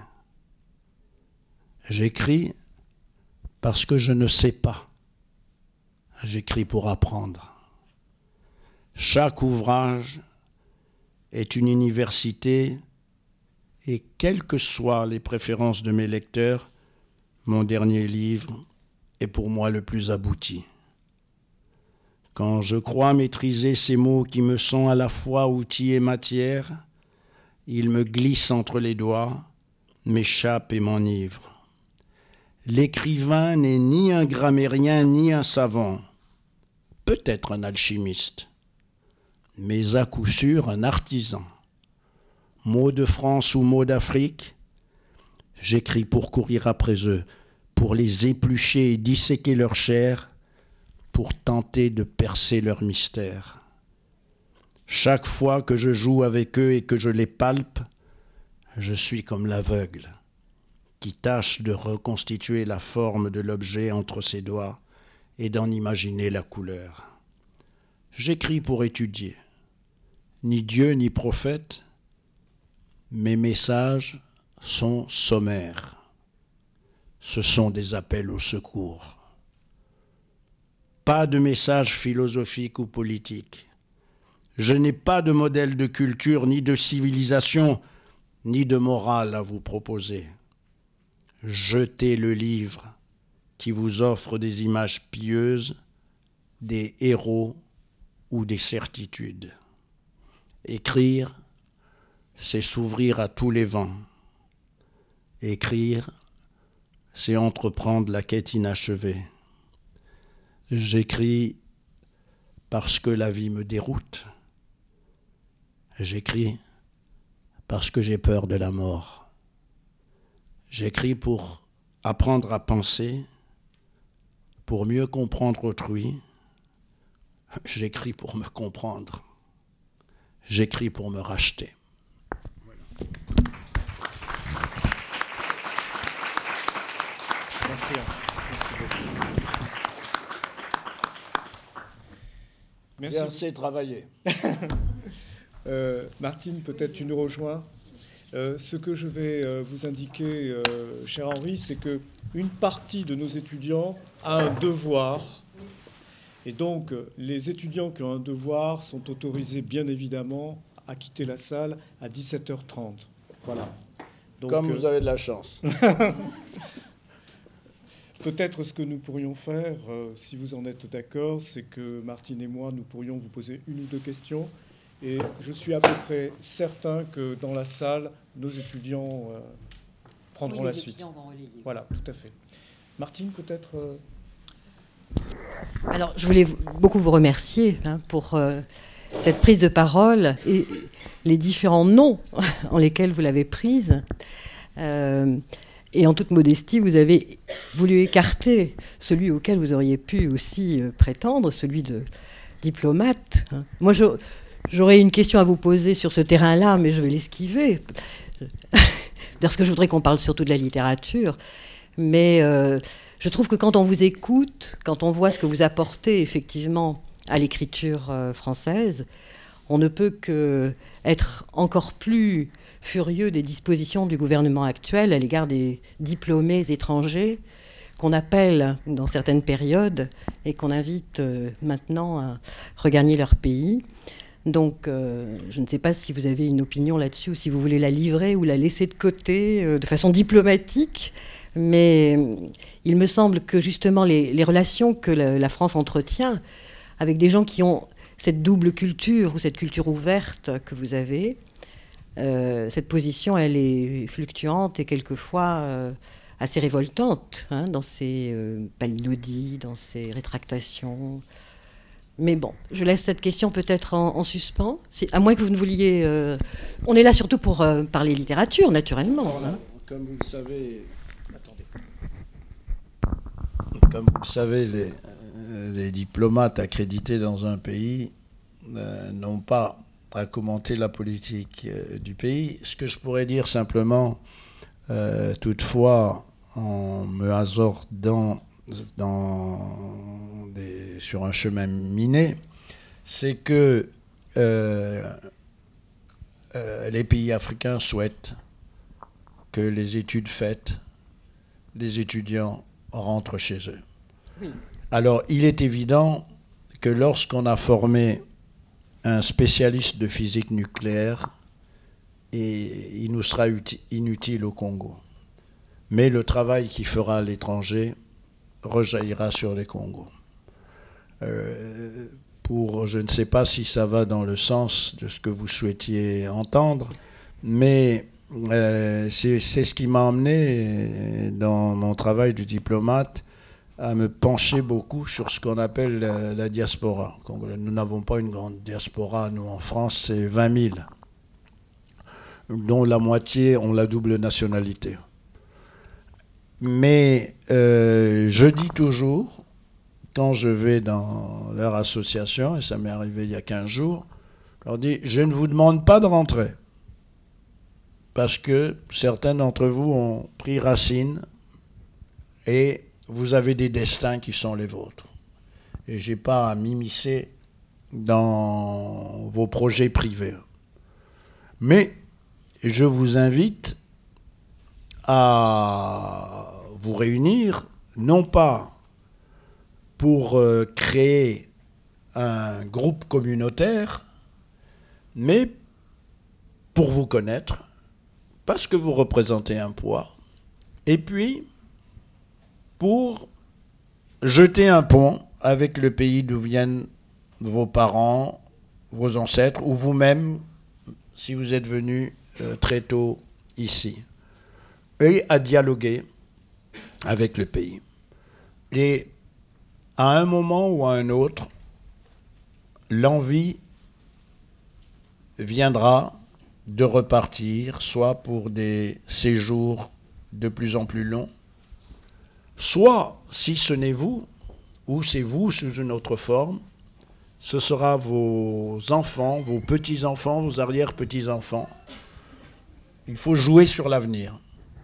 J'écris parce que je ne sais pas. J'écris pour apprendre. Chaque ouvrage est une université et quelles que soient les préférences de mes lecteurs, mon dernier livre est pour moi le plus abouti. Quand je crois maîtriser ces mots qui me sont à la fois outils et matière, ils me glissent entre les doigts, m'échappent et m'enivrent. L'écrivain n'est ni un grammairien ni un savant, peut-être un alchimiste, mais à coup sûr un artisan. Mots de France ou mots d'Afrique, j'écris pour courir après eux, pour les éplucher et disséquer leur chair, pour tenter de percer leur mystère. Chaque fois que je joue avec eux et que je les palpe, je suis comme l'aveugle qui tâche de reconstituer la forme de l'objet entre ses doigts et d'en imaginer la couleur. J'écris pour étudier. Ni Dieu ni prophète, mes messages sont sommaires. Ce sont des appels au secours. Pas de message philosophique ou politique. Je n'ai pas de modèle de culture, ni de civilisation, ni de morale à vous proposer. Jetez le livre qui vous offre des images pieuses, des héros ou des certitudes. Écrire, c'est s'ouvrir à tous les vents. Écrire, c'est entreprendre la quête inachevée. J'écris parce que la vie me déroute. J'écris parce que j'ai peur de la mort. J'écris pour apprendre à penser, pour mieux comprendre autrui. J'écris pour me comprendre. J'écris pour me racheter. Merci. Merci beaucoup. Merci. J'ai assez travaillé. Martine, peut-être tu nous rejoins. Ce que je vais vous indiquer, cher Henri, c'est qu'une partie de nos étudiants a un devoir. Et donc, les étudiants qui ont un devoir sont autorisés, bien évidemment, à quitter la salle à 17h30. Voilà. Donc, comme vous avez de la chance. Peut-être ce que nous pourrions faire, si vous en êtes d'accord, c'est que Martine et moi, nous pourrions vous poser une ou deux questions. Et je suis à peu près certain que dans la salle, nos étudiants prendront la suite. Vont relayer. Voilà, tout à fait. Martine, peut-être Alors, je voulais beaucoup vous remercier pour cette prise de parole et les différents noms en lesquels vous l'avez prise. Et en toute modestie, vous avez voulu écarter celui auquel vous auriez pu aussi prétendre, celui de diplomate. Moi, j'aurais une question à vous poser sur ce terrain-là, mais je vais l'esquiver, parce que je voudrais qu'on parle surtout de la littérature. Mais je trouve que quand on vous écoute, quand on voit ce que vous apportez effectivement à l'écriture française, on ne peut qu'être encore plus furieux des dispositions du gouvernement actuel à l'égard des diplômés étrangers qu'on appelle dans certaines périodes et qu'on invite maintenant à regagner leur pays. Donc, je ne sais pas si vous avez une opinion là-dessus ou si vous voulez la livrer ou la laisser de côté de façon diplomatique. Mais il me semble que justement les relations que la France entretient avec des gens qui ont cette double culture ou cette culture ouverte que vous avez, cette position, elle est fluctuante et quelquefois assez révoltante dans ses palinodies, dans ses rétractations. Mais bon, je laisse cette question peut-être en suspens, à moins que vous ne vouliez... on est là surtout pour parler littérature, naturellement. Comme vous le savez... Comme vous le savez, les diplomates accrédités dans un pays n'ont pas à commenter la politique du pays. Ce que je pourrais dire simplement, toutefois, en me hasardant sur un chemin miné, c'est que les pays africains souhaitent que les études faites, les étudiants rentrent chez eux. Oui. Alors, il est évident que lorsqu'on a formé un spécialiste de physique nucléaire, et il nous sera inutile au Congo. Mais le travail qu'il fera à l'étranger rejaillira sur les Congos. Je ne sais pas si ça va dans le sens de ce que vous souhaitiez entendre, mais c'est ce qui m'a amené dans mon travail de diplomate à me pencher beaucoup sur ce qu'on appelle la diaspora. Nous n'avons pas une grande diaspora, nous en France c'est 20 000, dont la moitié ont la double nationalité. Mais je dis toujours, quand je vais dans leur association, et ça m'est arrivé il y a 15 jours, je leur dis, je ne vous demande pas de rentrer, parce que certains d'entre vous ont pris racine et vous avez des destins qui sont les vôtres. Et je n'ai pas à m'immiscer dans vos projets privés. Mais je vous invite à vous réunir, non pas pour créer un groupe communautaire, mais pour vous connaître, parce que vous représentez un poids, et puis pour jeter un pont avec le pays d'où viennent vos parents, vos ancêtres, ou vous-même, si vous êtes venu très tôt ici, et à dialoguer avec le pays. Et à un moment ou à un autre, l'envie viendra de repartir, soit pour des séjours de plus en plus longs, soit, si ce n'est vous, ou c'est vous sous une autre forme, ce sera vos enfants, vos petits-enfants, vos arrière-petits-enfants. Il faut jouer sur l'avenir.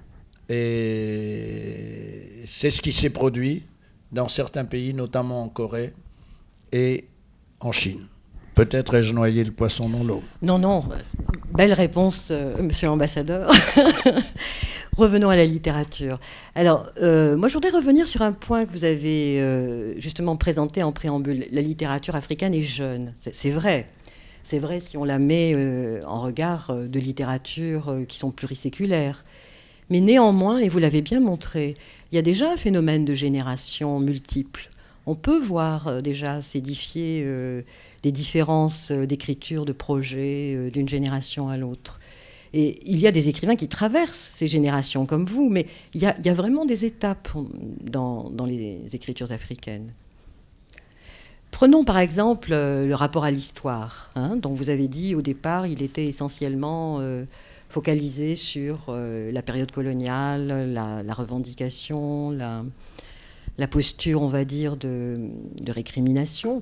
Et c'est ce qui s'est produit dans certains pays, notamment en Corée et en Chine. Peut-être ai-je noyé le poisson dans l'eau. Non, non, belle réponse, monsieur l'ambassadeur. Revenons à la littérature. Alors, moi, je voudrais revenir sur un point que vous avez justement présenté en préambule. La littérature africaine est jeune. C'est vrai. C'est vrai si on la met en regard de littératures qui sont pluriséculaires. Mais néanmoins, et vous l'avez bien montré, il y a déjà un phénomène de génération multiple. On peut voir déjà s'édifier des différences d'écriture, de projets d'une génération à l'autre. Et il y a des écrivains qui traversent ces générations comme vous, mais il y a vraiment des étapes dans les écritures africaines. Prenons par exemple le rapport à l'histoire, dont vous avez dit au départ il était essentiellement focalisé sur la période coloniale, la revendication, la posture, on va dire, de récrimination.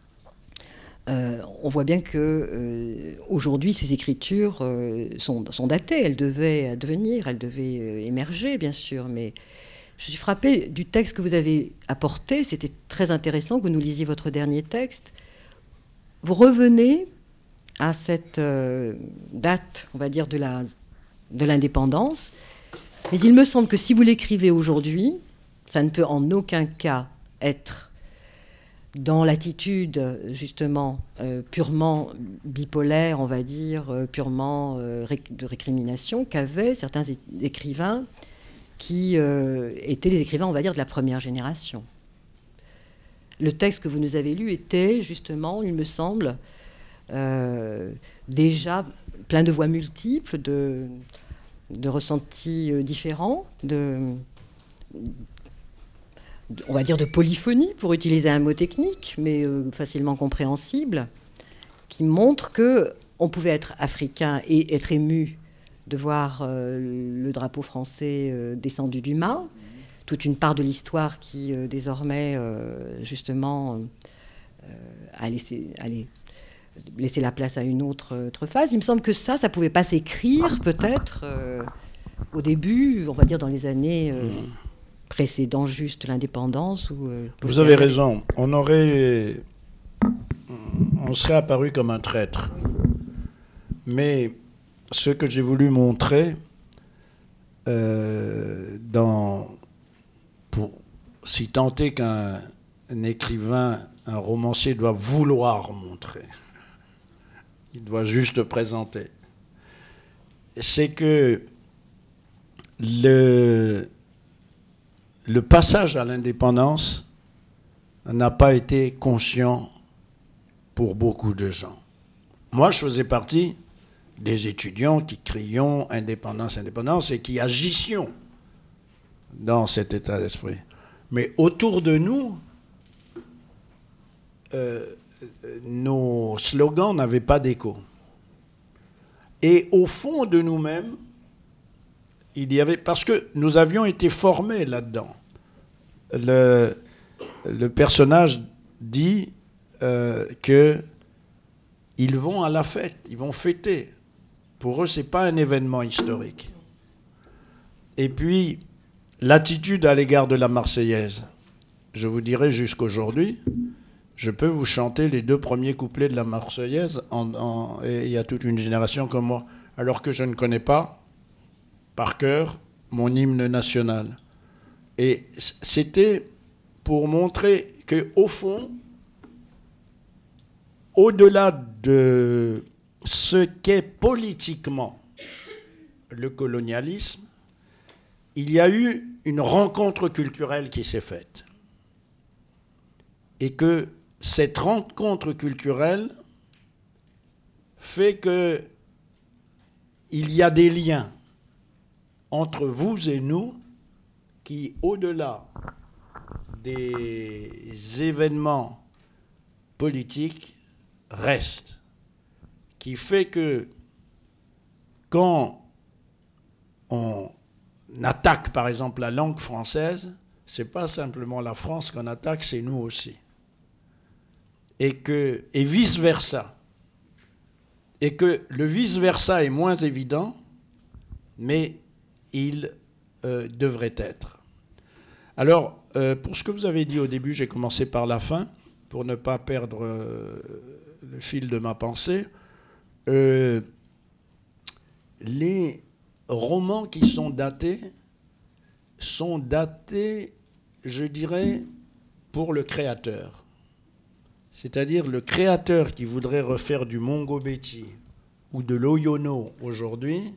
On voit bien que aujourd'hui ces écritures sont datées. Elles devaient devenir, elles devaient émerger, bien sûr. Mais je suis frappée du texte que vous avez apporté. C'était très intéressant que vous nous lisiez votre dernier texte. Vous revenez à cette date, on va dire, de l'indépendance. Mais il me semble que si vous l'écrivez aujourd'hui, ça ne peut en aucun cas être dans l'attitude, justement, purement bipolaire, on va dire, purement de récrimination, qu'avaient certains écrivains qui étaient les écrivains, on va dire, de la première génération. Le texte que vous nous avez lu était, justement, il me semble, déjà plein de voix multiples, de ressentis différents, on va dire de polyphonie, pour utiliser un mot technique, mais facilement compréhensible, qui montre qu'on pouvait être africain et être ému de voir le drapeau français descendu du mât, toute une part de l'histoire qui, désormais, justement, a laissé la place à une autre phase. Il me semble que ça ne pouvait pas s'écrire, peut-être, au début, on va dire dans les années précédant juste l'indépendance. Vous avez raison. On serait apparu comme un traître. Mais ce que j'ai voulu montrer, si tant est qu'un écrivain, un romancier doit vouloir montrer, il doit juste présenter, c'est que le passage à l'indépendance n'a pas été conscient pour beaucoup de gens. Moi, je faisais partie des étudiants qui crions indépendance, indépendance et qui agissions dans cet état d'esprit. Mais autour de nous, nos slogans n'avaient pas d'écho. Et au fond de nous-mêmes, il y avait, parce que nous avions été formés là-dedans. Le personnage dit qu'ils vont à la fête, ils vont fêter. Pour eux, ce n'est pas un événement historique. Et puis, l'attitude à l'égard de la Marseillaise, je vous dirais jusqu'aujourd'hui, je peux vous chanter les 2 premiers couplets de la Marseillaise, et il y a toute une génération comme moi, alors que je ne connais pas, par cœur, mon hymne national. Et c'était pour montrer qu'au fond, au-delà de ce qu'est politiquement le colonialisme, il y a eu une rencontre culturelle qui s'est faite. Et que cette rencontre culturelle fait qu'il y a des liens entre vous et nous qui, au-delà des événements politiques, restent. Qui fait que quand on attaque, par exemple, la langue française, ce n'est pas simplement la France qu'on attaque, c'est nous aussi. Et vice-versa. Et que le vice-versa est moins évident, mais il devrait être. Alors, pour ce que vous avez dit au début, j'ai commencé par la fin, pour ne pas perdre le fil de ma pensée. Les romans qui sont datés, je dirais, pour le créateur. C'est-à-dire le créateur qui voudrait refaire du Mongo Betty ou de l'Oyono aujourd'hui,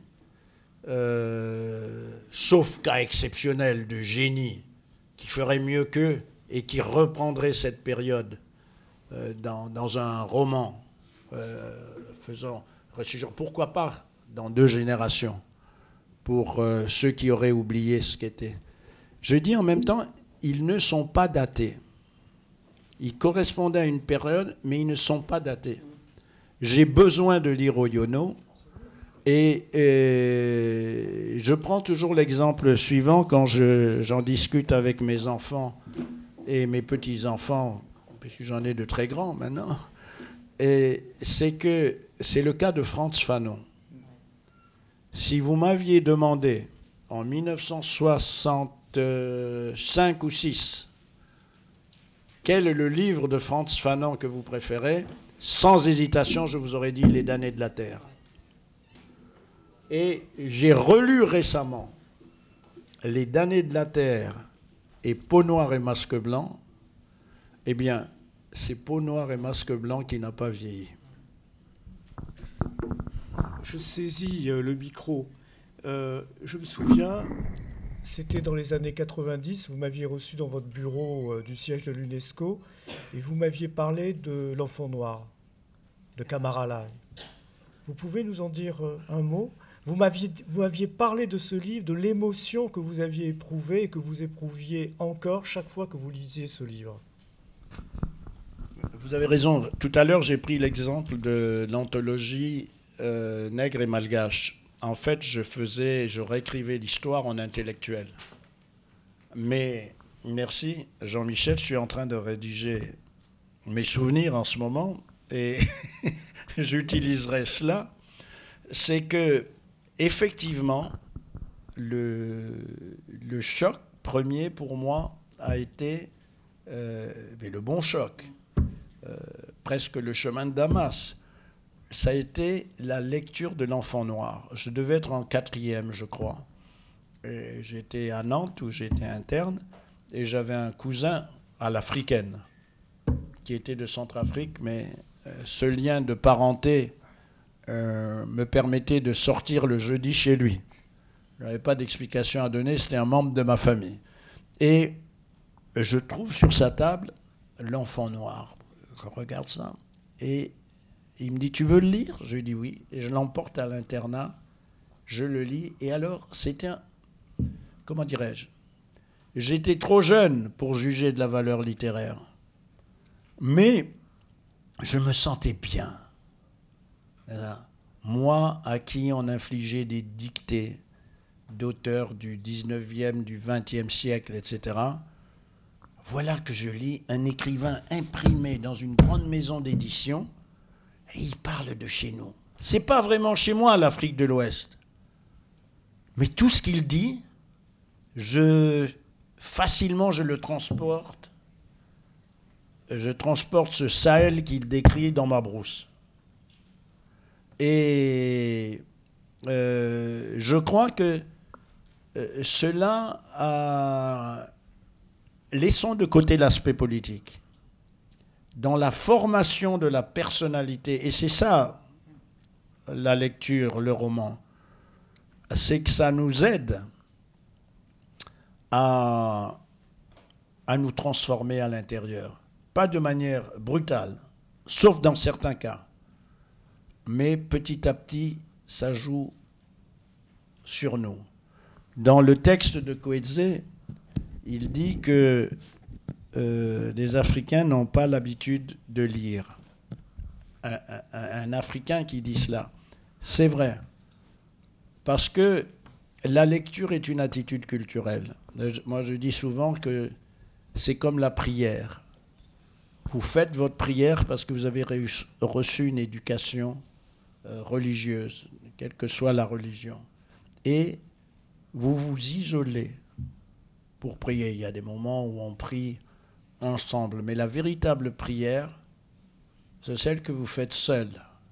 sauf cas exceptionnel de génie qui ferait mieux qu'eux et qui reprendrait cette période dans un roman faisant, pourquoi pas dans 2 générations, pour ceux qui auraient oublié ce qu'était. Je dis en même temps, ils ne sont pas datés. Ils correspondaient à une période, mais ils ne sont pas datés. J'ai besoin de lire Oyono, et je prends toujours l'exemple suivant quand j'en discute avec mes enfants et mes petits-enfants, puisque j'en ai de très grands maintenant, et c'est que c'est le cas de Frantz Fanon. Si vous m'aviez demandé en 1965 ou 6 quel est le livre de Frantz Fanon que vous préférez, sans hésitation, je vous aurais dit Les damnés de la terre. Et j'ai relu récemment Les damnés de la terre et Peau noire et masque blanc. Eh bien, c'est Peau noire et masque blanc qui n'a pas vieilli. Je saisis le micro. Je me souviens, c'était dans les années 90, vous m'aviez reçu dans votre bureau du siège de l'UNESCO et vous m'aviez parlé de l'enfant noir, de Kamara Lai. Vous pouvez nous en dire un mot ? Vous m'aviez parlé de ce livre, de l'émotion que vous aviez éprouvée et que vous éprouviez encore chaque fois que vous lisiez ce livre. Vous avez raison. Tout à l'heure, j'ai pris l'exemple de l'anthologie Nègre et Malgache. En fait, je réécrivais l'histoire en intellectuel. Mais, merci Jean-Michel, je suis en train de rédiger mes souvenirs en ce moment et j'utiliserai cela. C'est que, effectivement, le choc premier pour moi a été le bon choc, presque le chemin de Damas. Ça a été la lecture de l'enfant noir. Je devais être en 4e, je crois. J'étais à Nantes où j'étais interne et j'avais un cousin à l'africaine qui était de Centrafrique, mais ce lien de parenté me permettait de sortir le jeudi chez lui. Je n'avais pas d'explication à donner, c'était un membre de ma famille. Et je trouve sur sa table l'enfant noir. Je regarde ça et il me dit, tu veux le lire? Je lui dis oui. Et je l'emporte à l'internat, je le lis. Et alors, c'était comment dirais-je? J'étais trop jeune pour juger de la valeur littéraire. Mais je me sentais bien. Moi, à qui on infligeait des dictées d'auteurs du 19e, du 20e siècle, etc., voilà que je lis un écrivain imprimé dans une grande maison d'édition. Et il parle de chez nous. C'est pas vraiment chez moi, l'Afrique de l'Ouest. Mais tout ce qu'il dit, facilement je le transporte je transporte ce Sahel qu'il décrit dans ma brousse. Et je crois que cela a... Laissons de côté l'aspect politique. Dans la formation de la personnalité, et c'est ça la lecture, le roman, c'est que ça nous aide à nous transformer à l'intérieur. Pas de manière brutale, sauf dans certains cas. Mais petit à petit, ça joue sur nous. Dans le texte de Coetzee, il dit que les Africains n'ont pas l'habitude de lire. Un Africain qui dit cela, c'est vrai. Parce que la lecture est une attitude culturelle. Moi, je dis souvent que c'est comme la prière. Vous faites votre prière parce que vous avez reçu une éducation religieuse, quelle que soit la religion. Et vous vous isolez pour prier. Il y a des moments où on prie ensemble, mais la véritable prière, c'est celle que vous faites seul.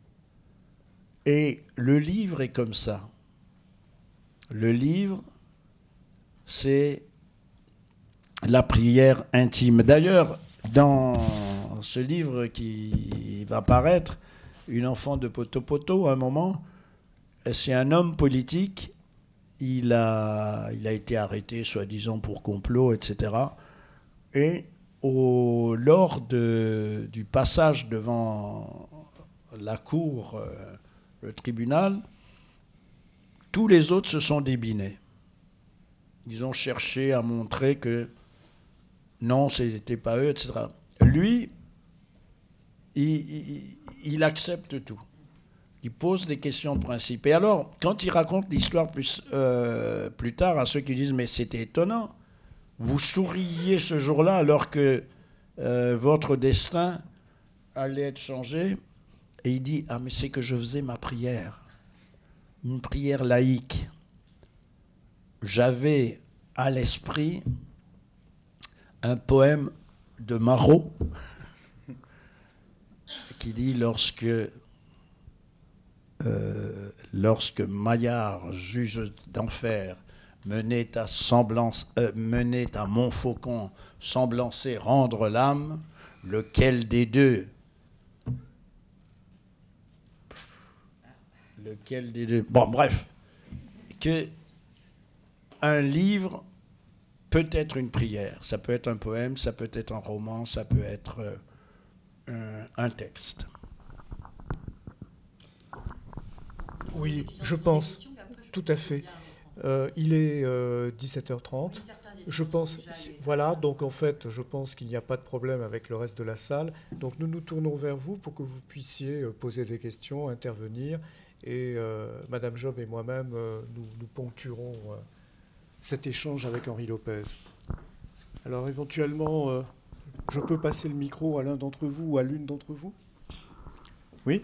Et le livre est comme ça. Le livre, c'est la prière intime. D'ailleurs, dans ce livre qui va paraître, Une enfant de Poto-Poto, à un moment, c'est un homme politique. Il a été arrêté, soi-disant, pour complot, etc. Et lors du passage devant la cour, le tribunal, tous les autres se sont débinés. Ils ont cherché à montrer que non, ce n'était pas eux, etc. Lui, il accepte tout. Il pose des questions de principe. Et alors, quand il raconte l'histoire plus tard à ceux qui disent « mais c'était étonnant, vous souriez ce jour-là alors que votre destin allait être changé », et il dit « ah mais c'est que je faisais ma prière, une prière laïque. J'avais à l'esprit un poème de Marot qui dit lorsque Maillard, juge d'enfer, menait à Montfaucon, semblançait rendre l'âme, lequel des deux Bon, bref, que un livre peut être une prière, ça peut être un poème, ça peut être un roman, ça peut être un texte. Oui, je pense, tout à fait. Il est 17h30. Je pense, voilà, donc en fait, je pense qu'il n'y a pas de problème avec le reste de la salle. Donc nous nous tournons vers vous pour que vous puissiez poser des questions, intervenir. Et Madame Job et moi-même, nous ponctuerons cet échange avec Henri Lopez. Alors éventuellement, je peux passer le micro à l'un d'entre vous ou à l'une d'entre vous? Oui?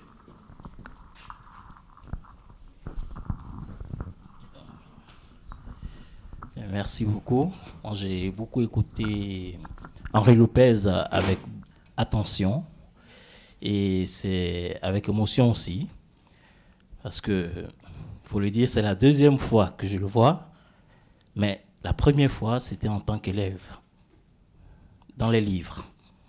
Merci beaucoup. J'ai beaucoup écouté Henri Lopez avec attention et c'est avec émotion aussi. Parce que, il faut le dire, c'est la deuxième fois que je le vois, mais la première fois, c'était en tant qu'élève, dans les livres.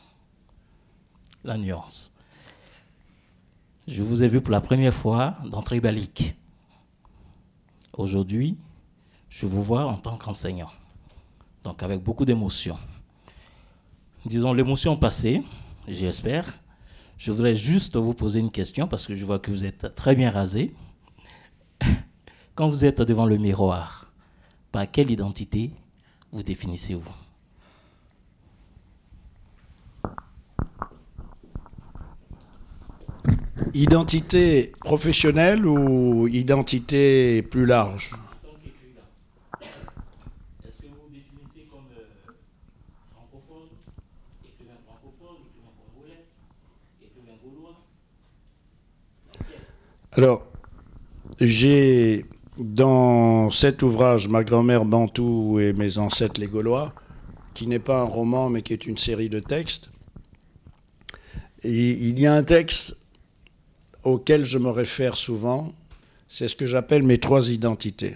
La nuance. Je vous ai vu pour la première fois dans Tribalique. Aujourd'hui, je vous vois en tant qu'enseignant, donc avec beaucoup d'émotion. Disons, l'émotion passée, j'espère. Je voudrais juste vous poser une question, parce que je vois que vous êtes très bien rasé. Quand vous êtes devant le miroir, par quelle identité vous définissez-vous? Identité professionnelle ou identité plus large? Est-ce que vous vous définissez comme francophone, écrivain francophone, écrivain congolais, écrivain gaulois? Alors, j'ai dans cet ouvrage Ma grand-mère bantou et mes ancêtres les Gaulois, qui n'est pas un roman mais qui est une série de textes, Et il y a un texte auquel je me réfère souvent, c'est ce que j'appelle mes 3 identités.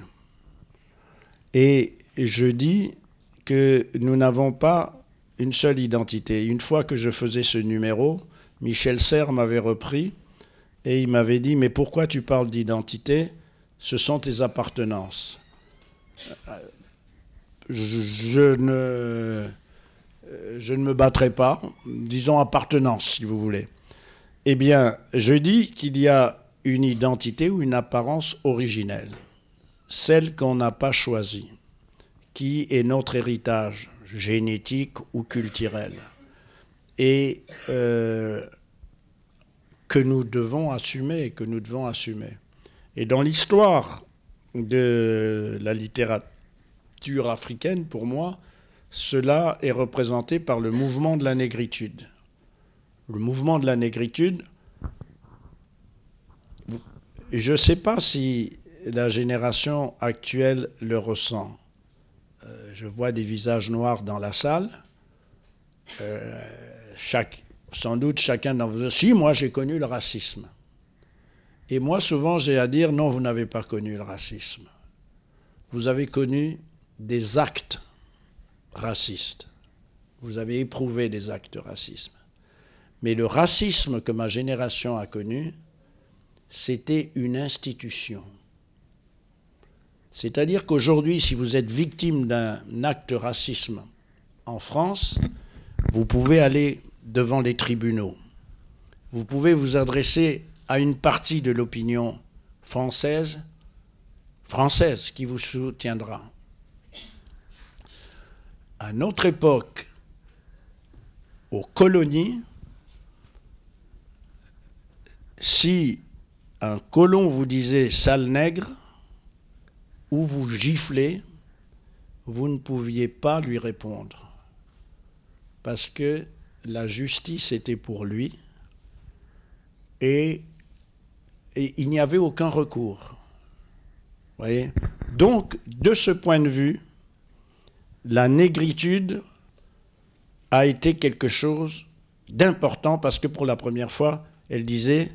Et je dis que nous n'avons pas une seule identité. Une fois que je faisais ce numéro, Michel Serres m'avait repris et il m'avait dit « Mais pourquoi tu parles d'identité ? Ce sont tes appartenances. » Je ne me battrai pas, disons appartenance si vous voulez. Eh bien, je dis qu'il y a une identité ou une apparence originelle, celle qu'on n'a pas choisie, qui est notre héritage génétique ou culturel, et que nous devons assumer, Et dans l'histoire de la littérature africaine, pour moi, cela est représenté par le mouvement de la négritude. Le mouvement de la négritude, je ne sais pas si la génération actuelle le ressent. Je vois des visages noirs dans la salle. Sans doute chacun d'entre vous. Si, moi j'ai connu le racisme. Et moi souvent j'ai à dire non, vous n'avez pas connu le racisme. Vous avez connu des actes racistes. Vous avez éprouvé des actes de racisme. Mais le racisme que ma génération a connu, c'était une institution. C'est-à-dire qu'aujourd'hui, si vous êtes victime d'un acte de racisme en France, vous pouvez aller devant les tribunaux. Vous pouvez vous adresser à une partie de l'opinion française qui vous soutiendra. À notre époque, aux colonies, si un colon vous disait « sale nègre », ou vous giflez, vous ne pouviez pas lui répondre. Parce que la justice était pour lui et il n'y avait aucun recours. Vous voyez ? Donc, de ce point de vue, la négritude a été quelque chose d'important parce que pour la première fois, elle disait,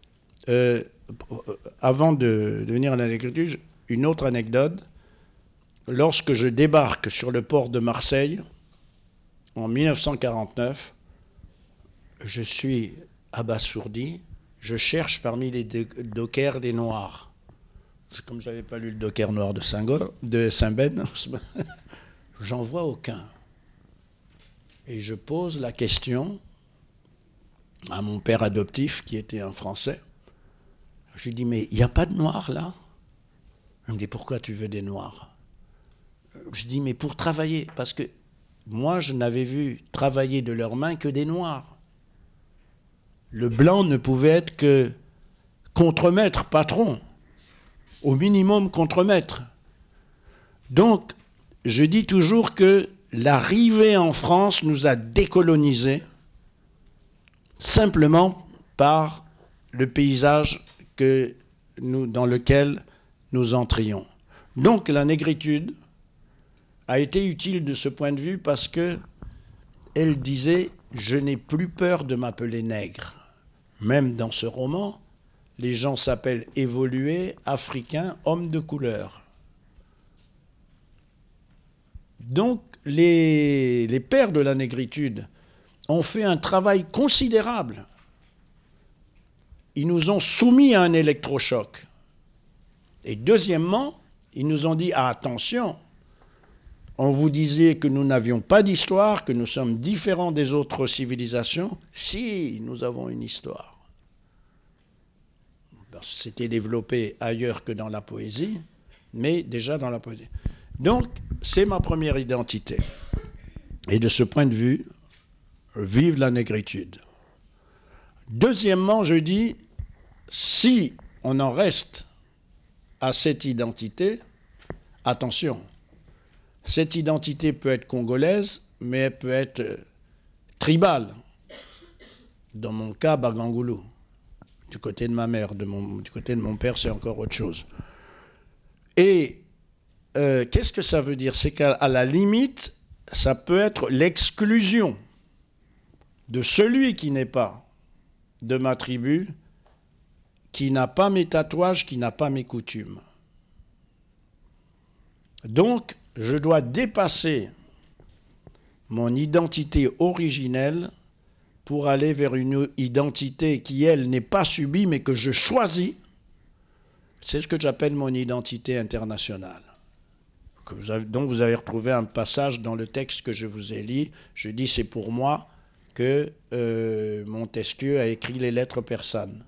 avant de devenir la négritude, une autre anecdote, lorsque je débarque sur le port de Marseille, en 1949, je suis abasourdi, je cherche parmi les dockers des Noirs. Comme je n'avais pas lu le docker noir de Saint-Ben, j'en vois aucun. Et je pose la question à mon père adoptif, qui était un Français. Je lui dis, mais il n'y a pas de Noirs là ? Il me dit, pourquoi tu veux des Noirs ? Je dis, mais pour travailler, parce que moi, je n'avais vu travailler de leurs mains que des Noirs. Le blanc ne pouvait être que contremaître, patron, au minimum contremaître. Donc, je dis toujours que l'arrivée en France nous a décolonisés simplement par le paysage dans lequel nous entrions. Donc la négritude a été utile de ce point de vue parce que elle disait « je n'ai plus peur de m'appeler nègre ». Même dans ce roman, les gens s'appellent évolués, africains, hommes de couleur. Donc les pères de la négritude ont fait un travail considérable. Ils nous ont soumis à un électrochoc. Et deuxièmement, ils nous ont dit, ah, attention, on vous disait que nous n'avions pas d'histoire, que nous sommes différents des autres civilisations. Si, nous avons une histoire. C'était développé ailleurs que dans la poésie, mais déjà dans la poésie. Donc, c'est ma première identité. Et de ce point de vue, vive la négritude. Deuxièmement, je dis, si on en reste à cette identité, attention, cette identité peut être congolaise, mais elle peut être tribale. Dans mon cas, Bagangoulou. Du côté de ma mère, du côté de mon père, c'est encore autre chose. Et qu'est-ce que ça veut dire? C'est qu'à la limite, ça peut être l'exclusion de celui qui n'est pas de ma tribu qui n'a pas mes tatouages, qui n'a pas mes coutumes. Donc, je dois dépasser mon identité originelle pour aller vers une identité qui, elle, n'est pas subie, mais que je choisis. C'est ce que j'appelle mon identité internationale. dont vous avez retrouvé un passage dans le texte que je vous ai lu. Je dis c'est pour moi que Montesquieu a écrit les lettres persanes.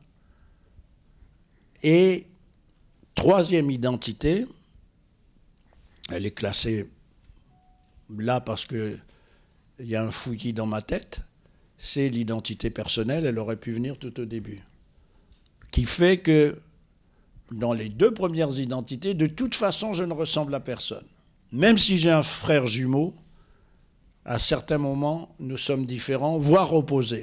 Et troisième identité, elle est classée là parce qu'il y a un fouillis dans ma tête, c'est l'identité personnelle, elle aurait pu venir tout au début. Qui fait que dans les deux premières identités, de toute façon, je ne ressemble à personne. Même si j'ai un frère jumeau, à certains moments, nous sommes différents, voire opposés.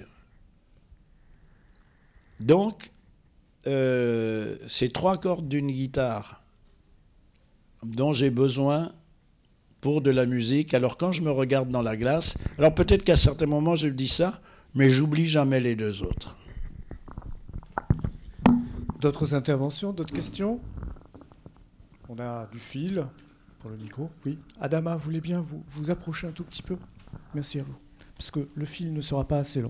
Donc, ces trois cordes d'une guitare dont j'ai besoin pour de la musique. Alors quand je me regarde dans la glace, alors peut-être qu'à certains moments je dis ça, mais j'oublie jamais les deux autres. D'autres interventions, d'autres questions? On a du fil pour le micro. Oui. Adama, vous voulez bien vous approcher un tout petit peu? Merci à vous. Parce que le fil ne sera pas assez long.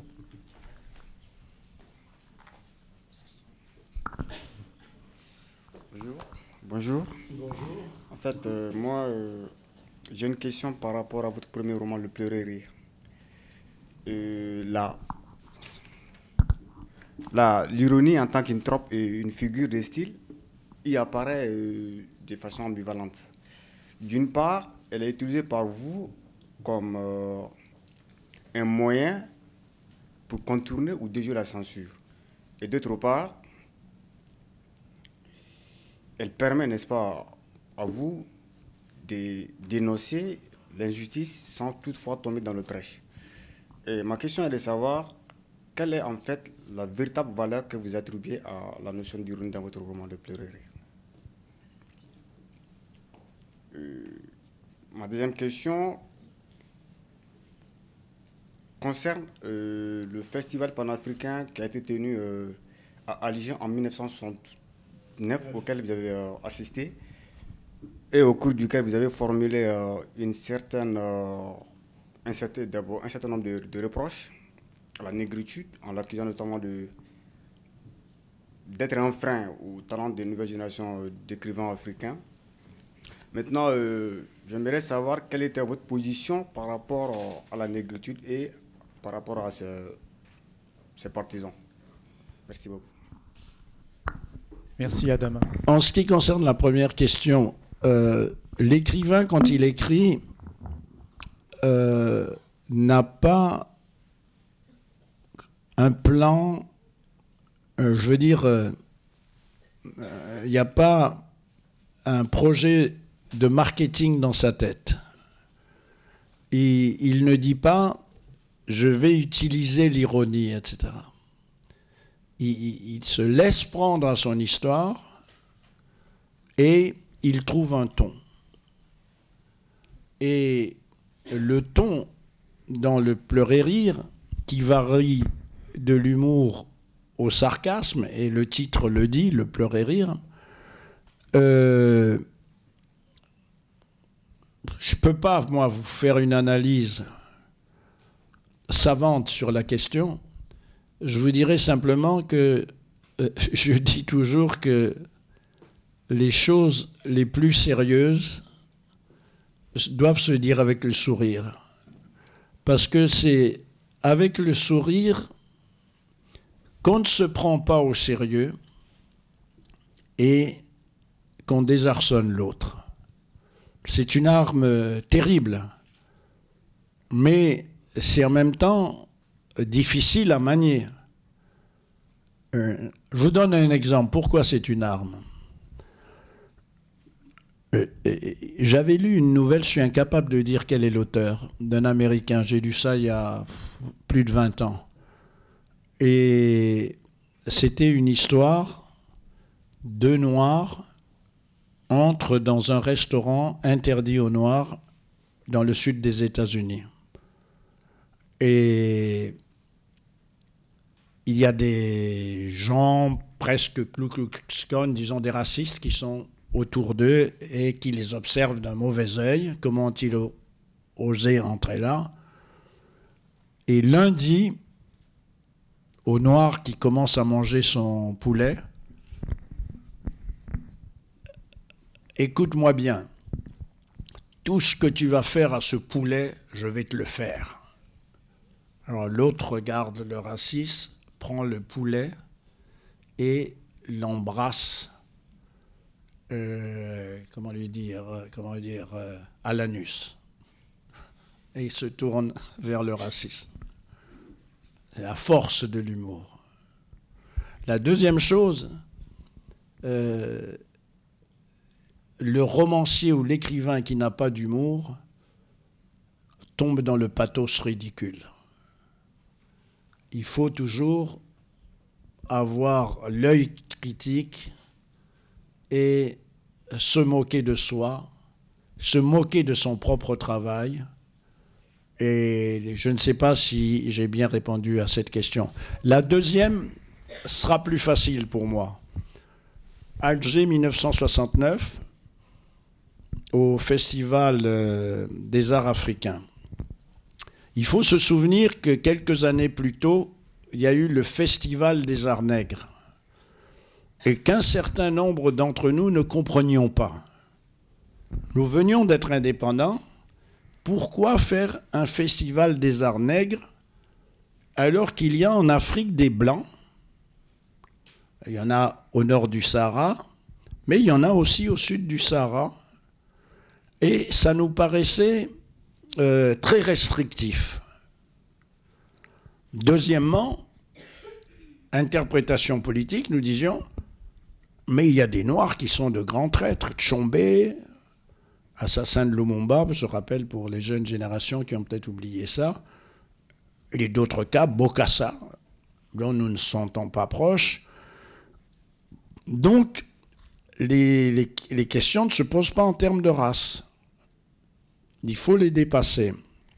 Bonjour. Bonjour. Bonjour. En fait, moi, j'ai une question par rapport à votre premier roman, Le Pleurer Rire. L'ironie en tant qu'une trope et une figure de style y apparaît de façon ambivalente. D'une part, elle est utilisée par vous comme un moyen pour contourner ou déjouer la censure. Et d'autre part, elle permet, n'est-ce pas, à vous de dénoncer l'injustice sans toutefois tomber dans le prêche. Et ma question est de savoir quelle est en fait la véritable valeur que vous attribuez à la notion d'ironie dans votre roman Le Pleurer Rire. Ma deuxième question concerne le festival panafricain qui a été tenu à Alger en 1969, auquel vous avez assisté, et au cours duquel vous avez formulé un certain nombre de reproches à la négritude, en l'accusant notamment d'être un frein au talent des nouvelles générations d'écrivains africains. Maintenant, j'aimerais savoir quelle était votre position par rapport à la négritude et par rapport à ces partisans. Merci beaucoup. Merci Adama. En ce qui concerne la première question, l'écrivain, quand il écrit, n'a pas un plan, je veux dire, il n'y a pas un projet de marketing dans sa tête. Il ne dit pas « je vais utiliser l'ironie », etc. Il se laisse prendre à son histoire et il trouve un ton. Et le ton dans Le Pleurer Rire, qui varie de l'humour au sarcasme, et le titre le dit, Le Pleurer Rire, je ne peux pas, moi, vous faire une analyse savante sur la question. Je vous dirais simplement que je dis toujours que les choses les plus sérieuses doivent se dire avec le sourire. Parce que c'est avec le sourire qu'on ne se prend pas au sérieux et qu'on désarçonne l'autre. C'est une arme terrible, mais c'est en même temps difficile à manier. Je vous donne un exemple. Pourquoi c'est une arme? J'avais lu une nouvelle, je suis incapable de dire quel est l'auteur, d'un Américain. J'ai lu ça il y a plus de 20 ans. Et c'était une histoire de Noirs entrent dans un restaurant interdit aux Noirs dans le sud des États-Unis. Et il y a des gens presque Ku Klux Klan, disons des racistes, qui sont autour d'eux et qui les observent d'un mauvais œil. Comment ont-ils osé entrer là? Et l'un dit au noir qui commence à manger son poulet, écoute-moi bien, tout ce que tu vas faire à ce poulet, je vais te le faire. Alors l'autre regarde le raciste, prend le poulet et l'embrasse, comment dire, à l'anus. Et il se tourne vers le racisme. C'est la force de l'humour. La deuxième chose, le romancier ou l'écrivain qui n'a pas d'humour tombe dans le pathos ridicule. Il faut toujours avoir l'œil critique et se moquer de soi, se moquer de son propre travail. Et je ne sais pas si j'ai bien répondu à cette question. La deuxième sera plus facile pour moi. Alger 1969, au Festival des Arts africains. Il faut se souvenir que quelques années plus tôt, il y a eu le Festival des Arts nègres et qu'un certain nombre d'entre nous ne comprenions pas. Nous venions d'être indépendants. Pourquoi faire un festival des arts nègres alors qu'il y a en Afrique des Blancs? Il y en a au nord du Sahara, mais il y en a aussi au sud du Sahara. Et ça nous paraissait très restrictif. Deuxièmement, interprétation politique, nous disions, mais il y a des Noirs qui sont de grands traîtres. Tchombé, assassin de Lumumba, je rappelle pour les jeunes générations qui ont peut-être oublié ça. Et d'autres cas, Bokassa, dont nous ne sentons pas proches. Donc, les questions ne se posent pas en termes de race. Il faut les dépasser.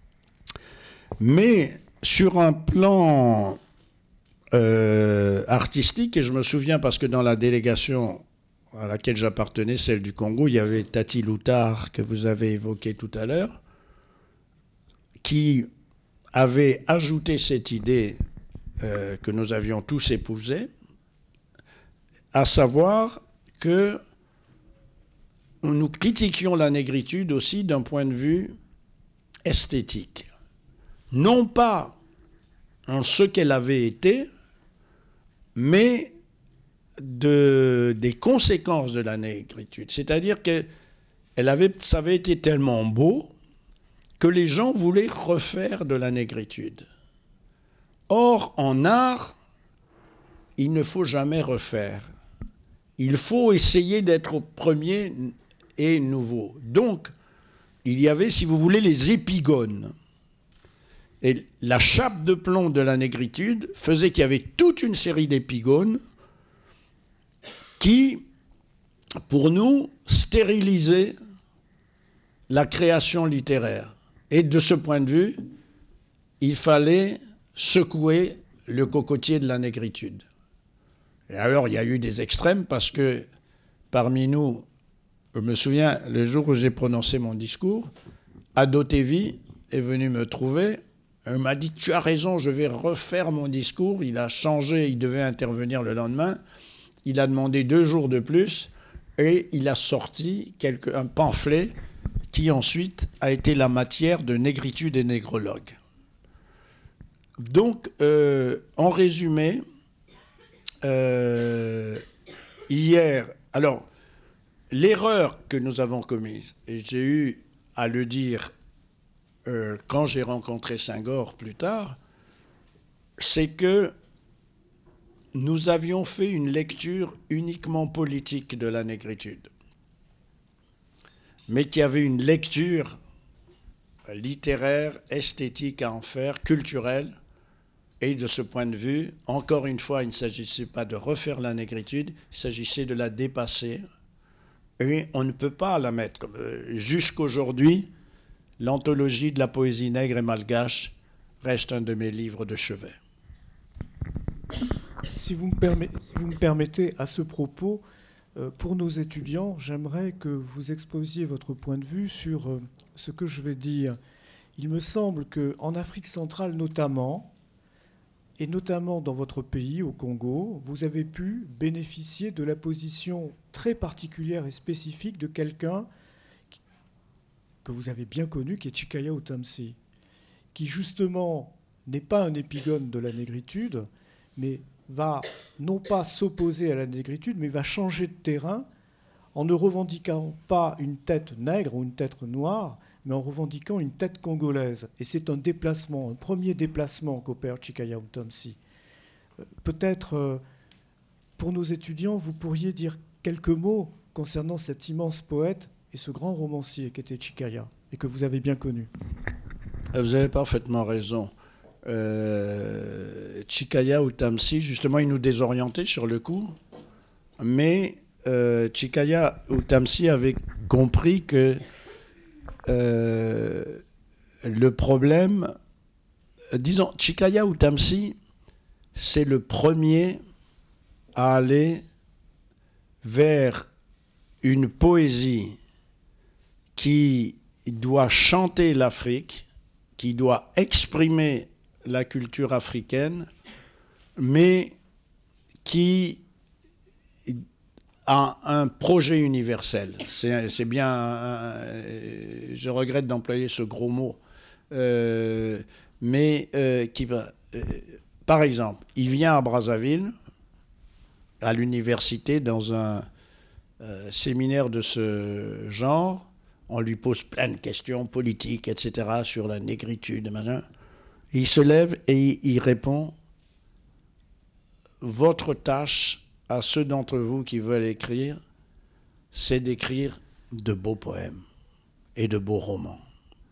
Mais sur un plan artistique, et je me souviens parce que dans la délégation à laquelle j'appartenais, celle du Congo, il y avait Tati Loutard, que vous avez évoqué tout à l'heure, qui avait ajouté cette idée que nous avions tous épousée, à savoir que nous critiquions la négritude aussi d'un point de vue esthétique. Non pas en ce qu'elle avait été, mais des conséquences de la négritude. C'est-à-dire que ça avait été tellement beau que les gens voulaient refaire de la négritude. Or, en art, il ne faut jamais refaire. Il faut essayer d'être premier et nouveau. Donc, il y avait, si vous voulez, les épigones. Et la chape de plomb de la négritude faisait qu'il y avait toute une série d'épigones qui, pour nous, stérilisaient la création littéraire. Et de ce point de vue, il fallait secouer le cocotier de la négritude. Et alors, il y a eu des extrêmes parce que parmi nous, je me souviens, le jour où j'ai prononcé mon discours, Ado Tevi est venu me trouver. Il m'a dit, tu as raison, je vais refaire mon discours. Il a changé, il devait intervenir le lendemain. Il a demandé 2 jours de plus et il a sorti un pamphlet qui ensuite a été la matière de Négritude et Négrologue. Donc, en résumé, hier, alors, l'erreur que nous avons commise, et j'ai eu à le dire quand j'ai rencontré Senghor plus tard, c'est que nous avions fait une lecture uniquement politique de la négritude, mais qu'il y avait une lecture littéraire, esthétique à en faire, culturelle, et de ce point de vue, encore une fois, il ne s'agissait pas de refaire la négritude, il s'agissait de la dépasser, et on ne peut pas la mettre. Jusqu'aujourd'hui, l'anthologie de la poésie nègre et malgache reste un de mes livres de chevet. Si vous me permettez, à ce propos, pour nos étudiants, j'aimerais que vous exposiez votre point de vue sur ce que je vais dire. Il me semble qu'en Afrique centrale notamment, et notamment dans votre pays, au Congo, vous avez pu bénéficier de la position très particulière et spécifique de quelqu'un que vous avez bien connu, qui est Chikaya Utamsi, qui justement n'est pas un épigone de la négritude, mais va non pas s'opposer à la négritude, mais va changer de terrain en ne revendiquant pas une tête nègre ou une tête noire, mais en revendiquant une tête congolaise. Et c'est un déplacement, un premier déplacement qu'opère Chikaya Utamsi. Peut-être, pour nos étudiants, vous pourriez dire quelques mots concernant cet immense poète et ce grand romancier qu'était Chikaya, et que vous avez bien connu. Vous avez parfaitement raison. Chikaya Utamsi, justement, il nous désorientait sur le coup, mais Chikaya Utamsi avait compris que le problème, disons, Chikaya Utamsi, c'est le premier à aller vers une poésie qui doit chanter l'Afrique, qui doit exprimer la culture africaine, mais qui a un projet universel. C'est bien, je regrette d'employer ce gros mot, mais qui va... par exemple, il vient à Brazzaville, à l'université, dans un séminaire de ce genre. On lui pose plein de questions politiques, etc., sur la négritude, machin. Il se lève et il répond « Votre tâche, à ceux d'entre vous qui veulent écrire, c'est d'écrire de beaux poèmes et de beaux romans. »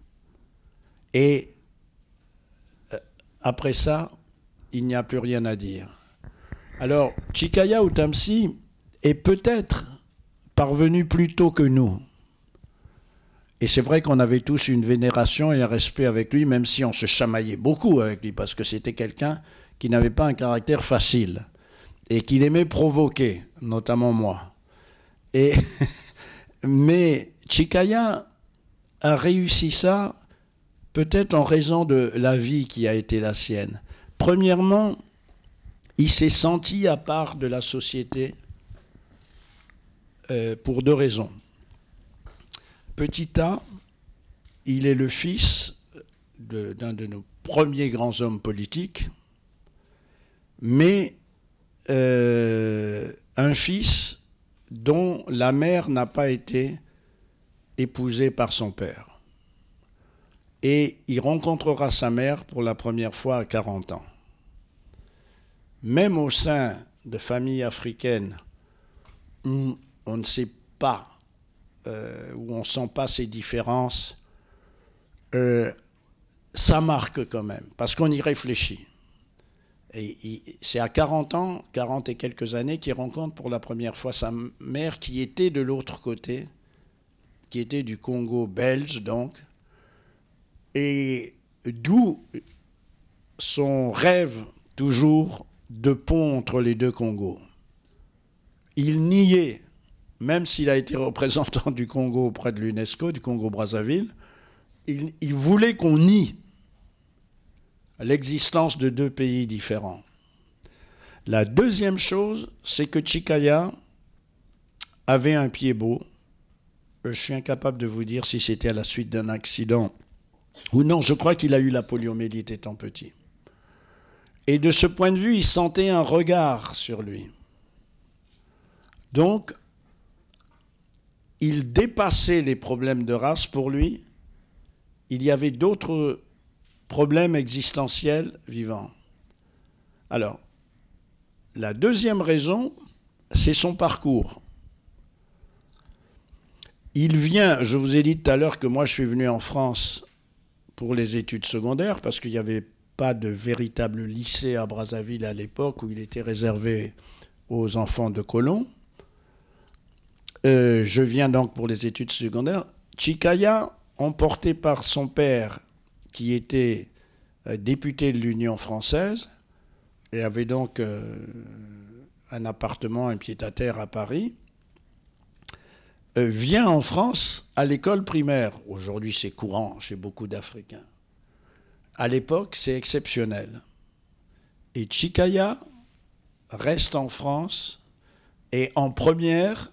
Et après ça, il n'y a plus rien à dire. Alors, Chikaya Utamsi est peut-être parvenu plus tôt que nous. Et c'est vrai qu'on avait tous une vénération et un respect avec lui, même si on se chamaillait beaucoup avec lui, parce que c'était quelqu'un qui n'avait pas un caractère facile et qu'il aimait provoquer, notamment moi. Mais Chikaya a réussi ça peut-être en raison de la vie qui a été la sienne. Premièrement, il s'est senti à part de la société pour deux raisons. Petit A, il est le fils d'un de nos premiers grands hommes politiques, mais un fils dont la mère n'a pas été épousée par son père. Et il rencontrera sa mère pour la première fois à 40 ans. Même au sein de familles africaines où on ne sait pas, où on ne sent pas ces différences, ça marque quand même, parce qu'on y réfléchit. Et c'est à 40 ans, 40 et quelques années, qu'il rencontre pour la première fois sa mère, qui était de l'autre côté, qui était du Congo belge, donc, et d'où son rêve toujours de pont entre les deux Congos. Il niait, même s'il a été représentant du Congo auprès de l'UNESCO, du Congo-Brazzaville, il voulait qu'on nie l'existence de deux pays différents. La deuxième chose, c'est que Chikaya avait un pied beau. Je suis incapable de vous dire si c'était à la suite d'un accident ou non. Je crois qu'il a eu la poliomyélite étant petit. Et de ce point de vue, il sentait un regard sur lui. Donc, il dépassait les problèmes de race pour lui. Il y avait d'autres problèmes existentiels vivants. Alors, la deuxième raison, c'est son parcours. Il vient, je vous ai dit tout à l'heure que moi je suis venu en France pour les études secondaires, parce qu'il n'y avait pas de véritable lycée à Brazzaville à l'époque, où il était réservé aux enfants de colons. Je viens donc pour les études secondaires. Chikaya, emporté par son père, qui était député de l'Union française, et avait donc un appartement, un pied-à-terre à Paris, vient en France à l'école primaire. Aujourd'hui, c'est courant chez beaucoup d'Africains. À l'époque, c'est exceptionnel. Et Chikaya reste en France et en première,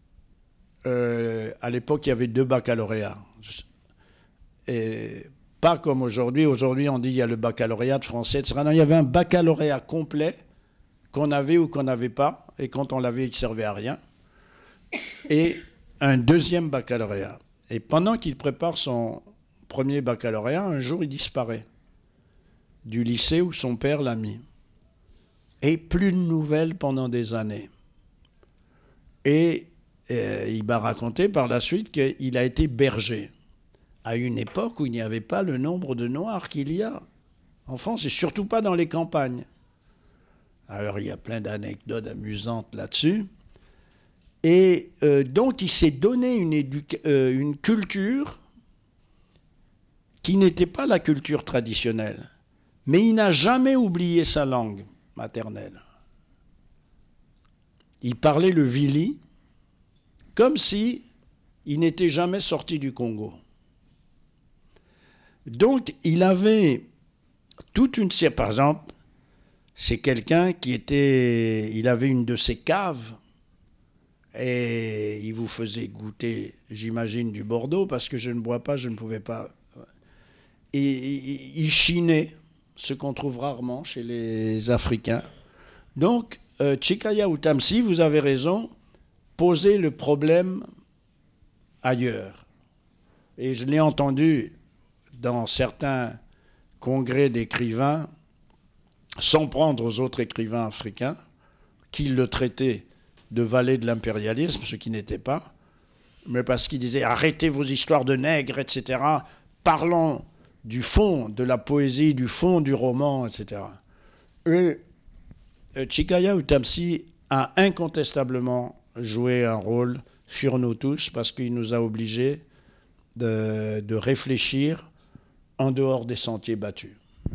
à l'époque, il y avait 2 baccalauréats. Et pas comme aujourd'hui. Aujourd'hui, on dit il y a le baccalauréat de français, etc. Non, il y avait un baccalauréat complet qu'on avait ou qu'on n'avait pas. Et quand on l'avait, il ne servait à rien. Et un 2e baccalauréat. Et pendant qu'il prépare son premier baccalauréat, un jour, il disparaît du lycée où son père l'a mis. Et plus de nouvelles pendant des années. Et il m'a raconté par la suite qu'il a été berger à une époque où il n'y avait pas le nombre de Noirs qu'il y a en France, et surtout pas dans les campagnes. Alors il y a plein d'anecdotes amusantes là-dessus. Et donc il s'est donné une culture qui n'était pas la culture traditionnelle. Mais il n'a jamais oublié sa langue maternelle. Il parlait le Vili comme si il n'était jamais sorti du Congo. Donc, il avait toute une série. Par exemple, c'est quelqu'un il avait une de ses caves et il vous faisait goûter, j'imagine, du Bordeaux parce que je ne bois pas, je ne pouvais pas. Et il chinait, ce qu'on trouve rarement chez les Africains. Donc, Chikaya ou Tamsi, vous avez raison, posait le problème ailleurs. Et je l'ai entendu dans certains congrès d'écrivains s'en prendre aux autres écrivains africains qui le traitaient de valet de l'impérialisme, ce qui n'était pas, mais parce qu'ils disaient « arrêtez vos histoires de nègres, etc. Parlons du fond de la poésie, du fond du roman, etc. » Et Chikaya ou Tamsi a incontestablement joué un rôle sur nous tous parce qu'il nous a obligés de réfléchir en dehors des sentiers battus.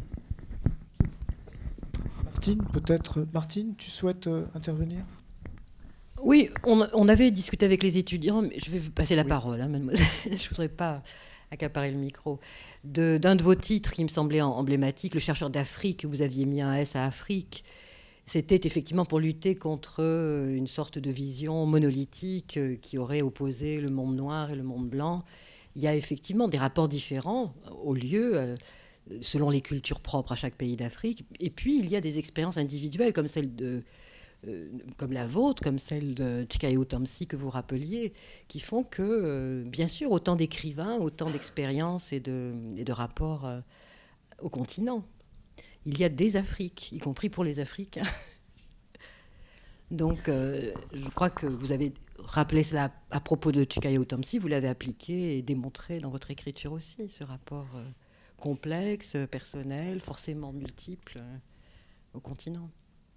Martine, peut-être. Martine, tu souhaites intervenir ? Oui, on avait discuté avec les étudiants, mais je vais vous passer la parole, hein, mademoiselle. Je ne voudrais pas accaparer le micro. D'un de vos titres qui me semblait emblématique, Le chercheur d'Afrique, vous aviez mis un S à Afrique. C'était effectivement pour lutter contre une sorte de vision monolithique qui aurait opposé le monde noir et le monde blanc. Il y a effectivement des rapports différents au lieu, selon les cultures propres à chaque pays d'Afrique. Et puis, il y a des expériences individuelles comme celle comme la vôtre, comme celle de Chikaya ou Tamsi que vous rappeliez, qui font que, bien sûr, autant d'écrivains, autant d'expériences et de rapports au continent. Il y a des Afriques, y compris pour les Africains. Donc, je crois que vous avez rappelé cela à propos de Chikaya ou Tamsi, vous l'avez appliqué et démontré dans votre écriture aussi, ce rapport complexe, personnel, forcément multiple au continent.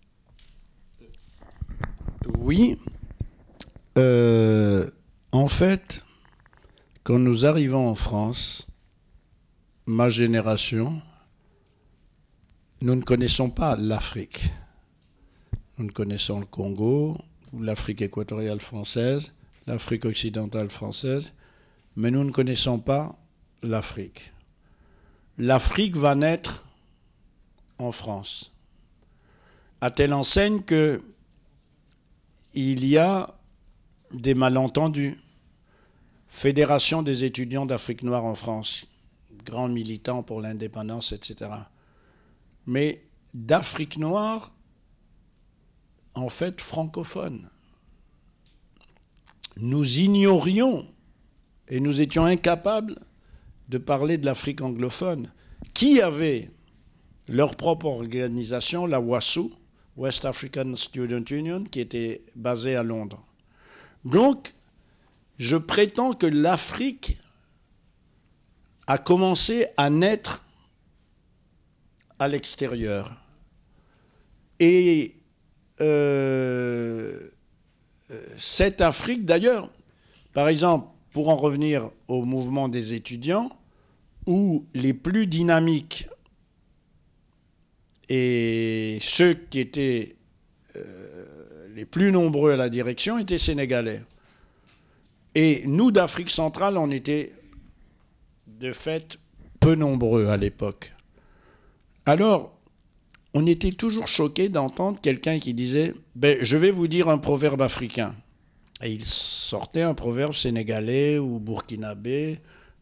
Oui. En fait, quand nous arrivons en France, ma génération, nous ne connaissons pas l'Afrique. Nous connaissons le Congo, l'Afrique équatoriale française, l'Afrique occidentale française, mais nous ne connaissons pas l'Afrique. L'Afrique va naître en France, à telle enseigne que il y a des malentendus. Fédération des étudiants d'Afrique noire en France, grands militants pour l'indépendance, etc. Mais d'Afrique noire, en fait, francophone. Nous ignorions et nous étions incapables de parler de l'Afrique anglophone, qui avait leur propre organisation, la WASU, West African Student Union, qui était basée à Londres. Donc, je prétends que l'Afrique a commencé à naître à l'extérieur. Et cette Afrique, d'ailleurs, par exemple, pour en revenir au mouvement des étudiants, où les plus dynamiques Et ceux qui étaient les plus nombreux à la direction étaient sénégalais. Et nous, d'Afrique centrale, on était de fait peu nombreux à l'époque. Alors, on était toujours choqués d'entendre quelqu'un qui disait « je vais vous dire un proverbe africain ». Et il sortait un proverbe sénégalais ou burkinabé,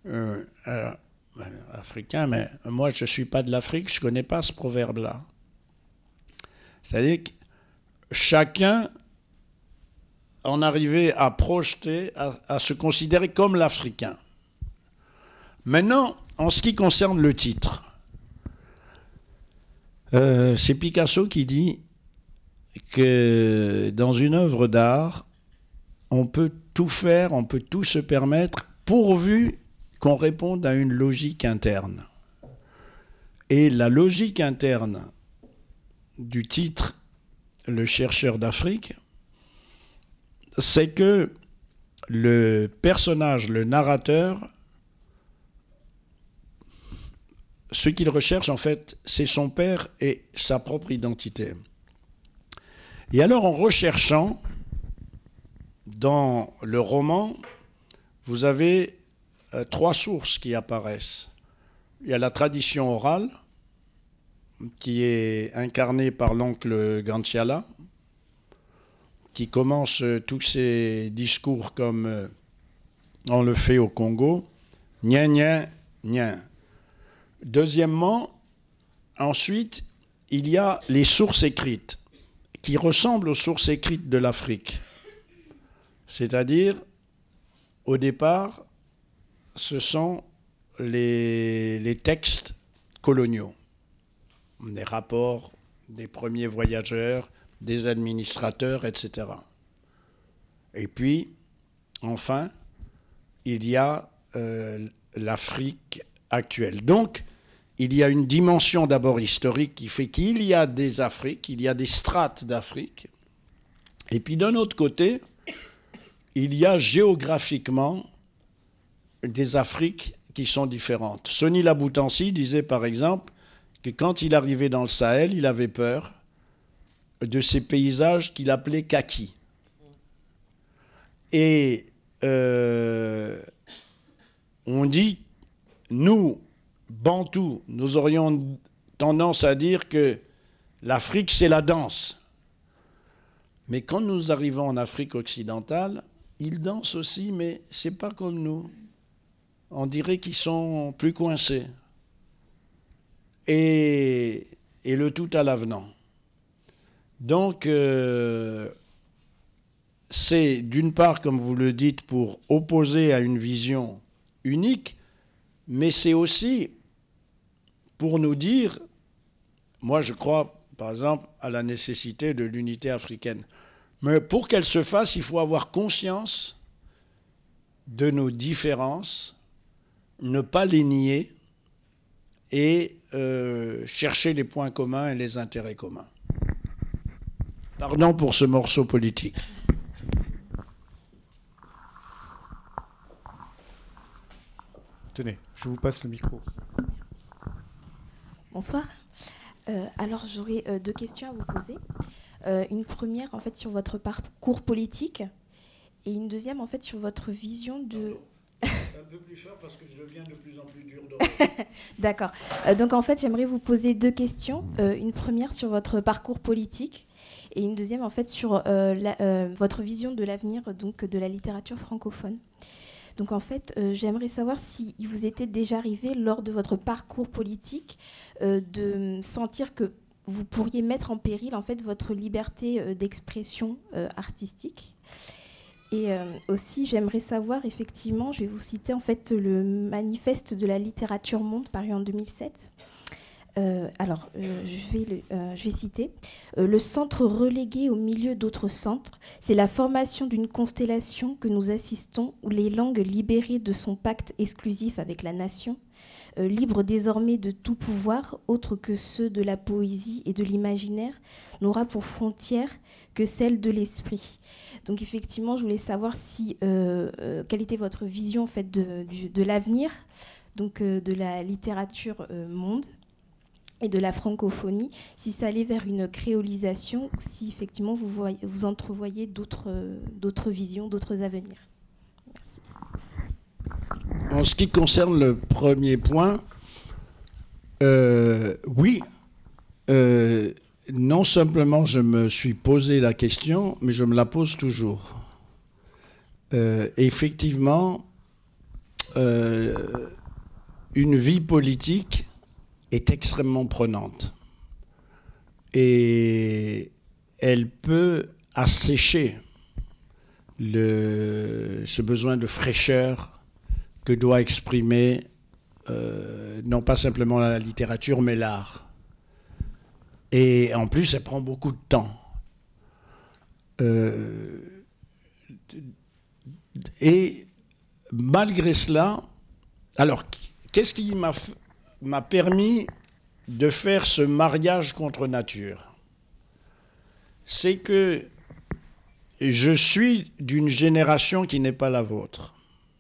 africain, mais moi, je ne suis pas de l'Afrique, je ne connais pas ce proverbe-là. C'est-à-dire que chacun en arrivait à projeter, à se considérer comme l'Africain. Maintenant, en ce qui concerne le titre, c'est Picasso qui dit que dans une œuvre d'art, on peut tout faire, on peut tout se permettre, pourvu qu'on réponde à une logique interne. Et la logique interne du titre « Le chercheur d'Afrique », c'est que le personnage, le narrateur, ce qu'il recherche, en fait, c'est son père et sa propre identité. Et alors, en recherchant, dans le roman, vous avez 3 sources qui apparaissent. Il y a la tradition orale, qui est incarnée par l'oncle Gantiala, qui commence tous ses discours comme on le fait au Congo, « Nya, nya, nya ». Deuxièmement, ensuite, il y a les sources écrites, qui ressemblent aux sources écrites de l'Afrique. C'est-à-dire, au départ, ce sont les textes coloniaux, des rapports des premiers voyageurs, des administrateurs, etc. Et puis, enfin, il y a l'Afrique actuelle. Donc, il y a une dimension d'abord historique qui fait qu'il y a des Afriques, il y a des strates d'Afrique. Et puis, d'un autre côté, il y a géographiquement des Afriques qui sont différentes. Sonny Laboutansi disait, par exemple, que quand il arrivait dans le Sahel, il avait peur de ces paysages qu'il appelait kaki. Et on dit, nous, Bantous, nous aurions tendance à dire que l'Afrique, c'est la danse. Mais quand nous arrivons en Afrique occidentale, ils dansent aussi, mais c'est pas comme nous. On dirait qu'ils sont plus coincés. Et le tout à l'avenant. Donc, c'est d'une part, comme vous le dites, pour opposer à une vision unique, mais c'est aussi pour nous dire, moi je crois par exemple à la nécessité de l'unité africaine, mais pour qu'elle se fasse, il faut avoir conscience de nos différences, ne pas les nier et chercher les points communs et les intérêts communs. Pardon pour ce morceau politique. Tenez, je vous passe le micro. Bonsoir. Alors, j'aurais 2 questions à vous poser. Une première, en fait, sur votre parcours politique et une deuxième, en fait, sur votre vision de... Un peu plus fort parce que je deviens de plus en plus dur d'oreille. D'accord. Donc, en fait, j'aimerais vous poser 2 questions. Une première sur votre parcours politique et une deuxième, en fait, sur votre vision de l'avenir donc, de la littérature francophone. Donc en fait, j'aimerais savoir si il vous était déjà arrivé lors de votre parcours politique de sentir que vous pourriez mettre en péril en fait votre liberté d'expression artistique. Et aussi, j'aimerais savoir effectivement, je vais vous citer en fait le manifeste de la littérature monde paru en 2007. Je vais citer. Le centre relégué au milieu d'autres centres, c'est la formation d'une constellation que nous assistons où les langues libérées de son pacte exclusif avec la nation, libres désormais de tout pouvoir autre que ceux de la poésie et de l'imaginaire, n'aura pour frontière que celle de l'esprit. Donc effectivement, je voulais savoir si quelle était votre vision en fait, de l'avenir, donc de la littérature monde. et de la francophonie, si ça allait vers une créolisation ou si effectivement vous entrevoyez d'autres visions, d'autres avenirs. Merci. En ce qui concerne le premier point, oui, non simplement je me suis posé la question, mais je me la pose toujours. Effectivement, une vie politique est extrêmement prenante et elle peut assécher ce besoin de fraîcheur que doit exprimer non pas simplement la littérature mais l'art. Et en plus, elle prend beaucoup de temps. Et malgré cela, alors qu'est-ce qui m'a permis de faire ce mariage contre nature? C'est que je suis d'une génération qui n'est pas la vôtre.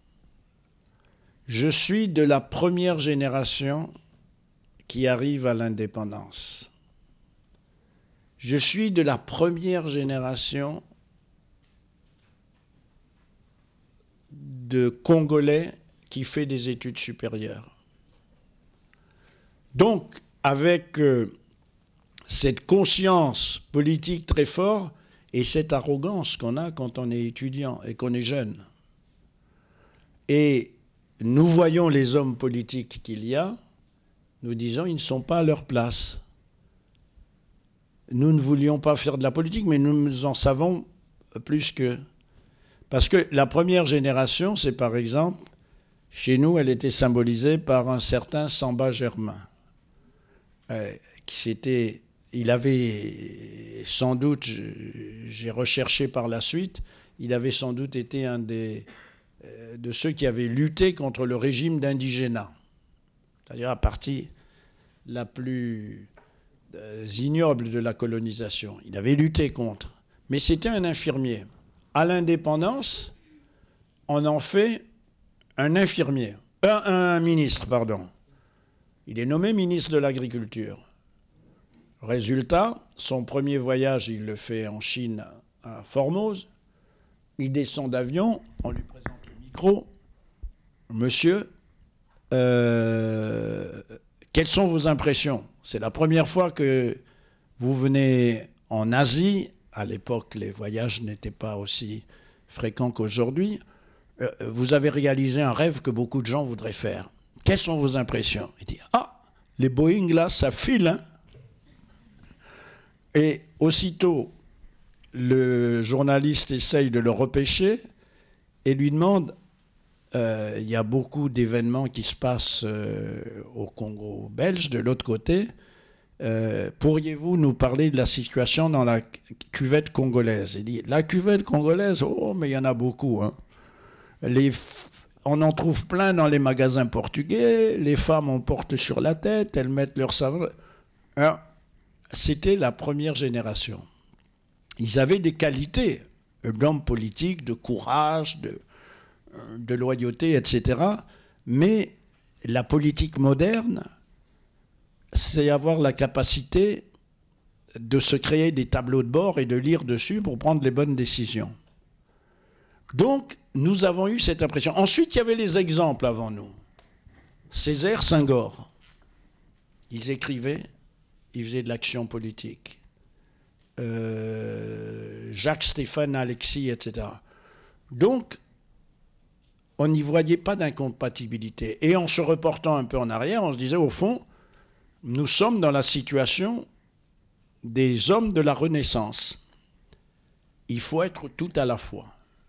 Je suis de la première génération qui arrive à l'indépendance. Je suis de la première génération de Congolais qui fait des études supérieures. Donc, avec cette conscience politique très forte et cette arrogance qu'on a quand on est étudiant et qu'on est jeune. Et nous voyons les hommes politiques qu'il y a, nous disons ils ne sont pas à leur place. Nous ne voulions pas faire de la politique, mais nous en savons plus qu'eux. Parce que la première génération, c'est par exemple, chez nous, elle était symbolisée par un certain Samba Germain. Il avait sans doute, j'ai recherché par la suite, il avait sans doute été un de ceux qui avaient lutté contre le régime d'indigénat, c'est-à-dire la partie la plus ignoble de la colonisation. Il avait lutté contre, mais c'était un infirmier. À l'indépendance, on en fait un infirmier, un ministre, pardon. Il est nommé ministre de l'Agriculture. Résultat, son premier voyage, il le fait en Chine, à Formose. Il descend d'avion, on lui présente le micro. Monsieur, quelles sont vos impressions? C'est la première fois que vous venez en Asie. À l'époque, les voyages n'étaient pas aussi fréquents qu'aujourd'hui. Vous avez réalisé un rêve que beaucoup de gens voudraient faire. Quelles sont vos impressions? Il dit, les Boeing là, ça file, hein? Et aussitôt, le journaliste essaye de le repêcher et lui demande, il y a beaucoup d'événements qui se passent au Congo belge, de l'autre côté, pourriez-vous nous parler de la situation dans la cuvette congolaise? Il dit, la cuvette congolaise, mais il y en a beaucoup, hein. On en trouve plein dans les magasins portugais, les femmes en portent sur la tête, elles mettent leur savon. C'était la première génération. Ils avaient des qualités d'hommes politiques, de courage, de loyauté, etc. Mais la politique moderne, c'est avoir la capacité de se créer des tableaux de bord et de lire dessus pour prendre les bonnes décisions. Donc, nous avons eu cette impression. Ensuite, il y avait les exemples avant nous. Césaire, Senghor. Ils écrivaient, ils faisaient de l'action politique. Jacques Stéphane Alexis, etc. Donc, on n'y voyait pas d'incompatibilité. Et en se reportant un peu en arrière, on se disait, au fond, nous sommes dans la situation des hommes de la Renaissance. Il faut être tout à la fois.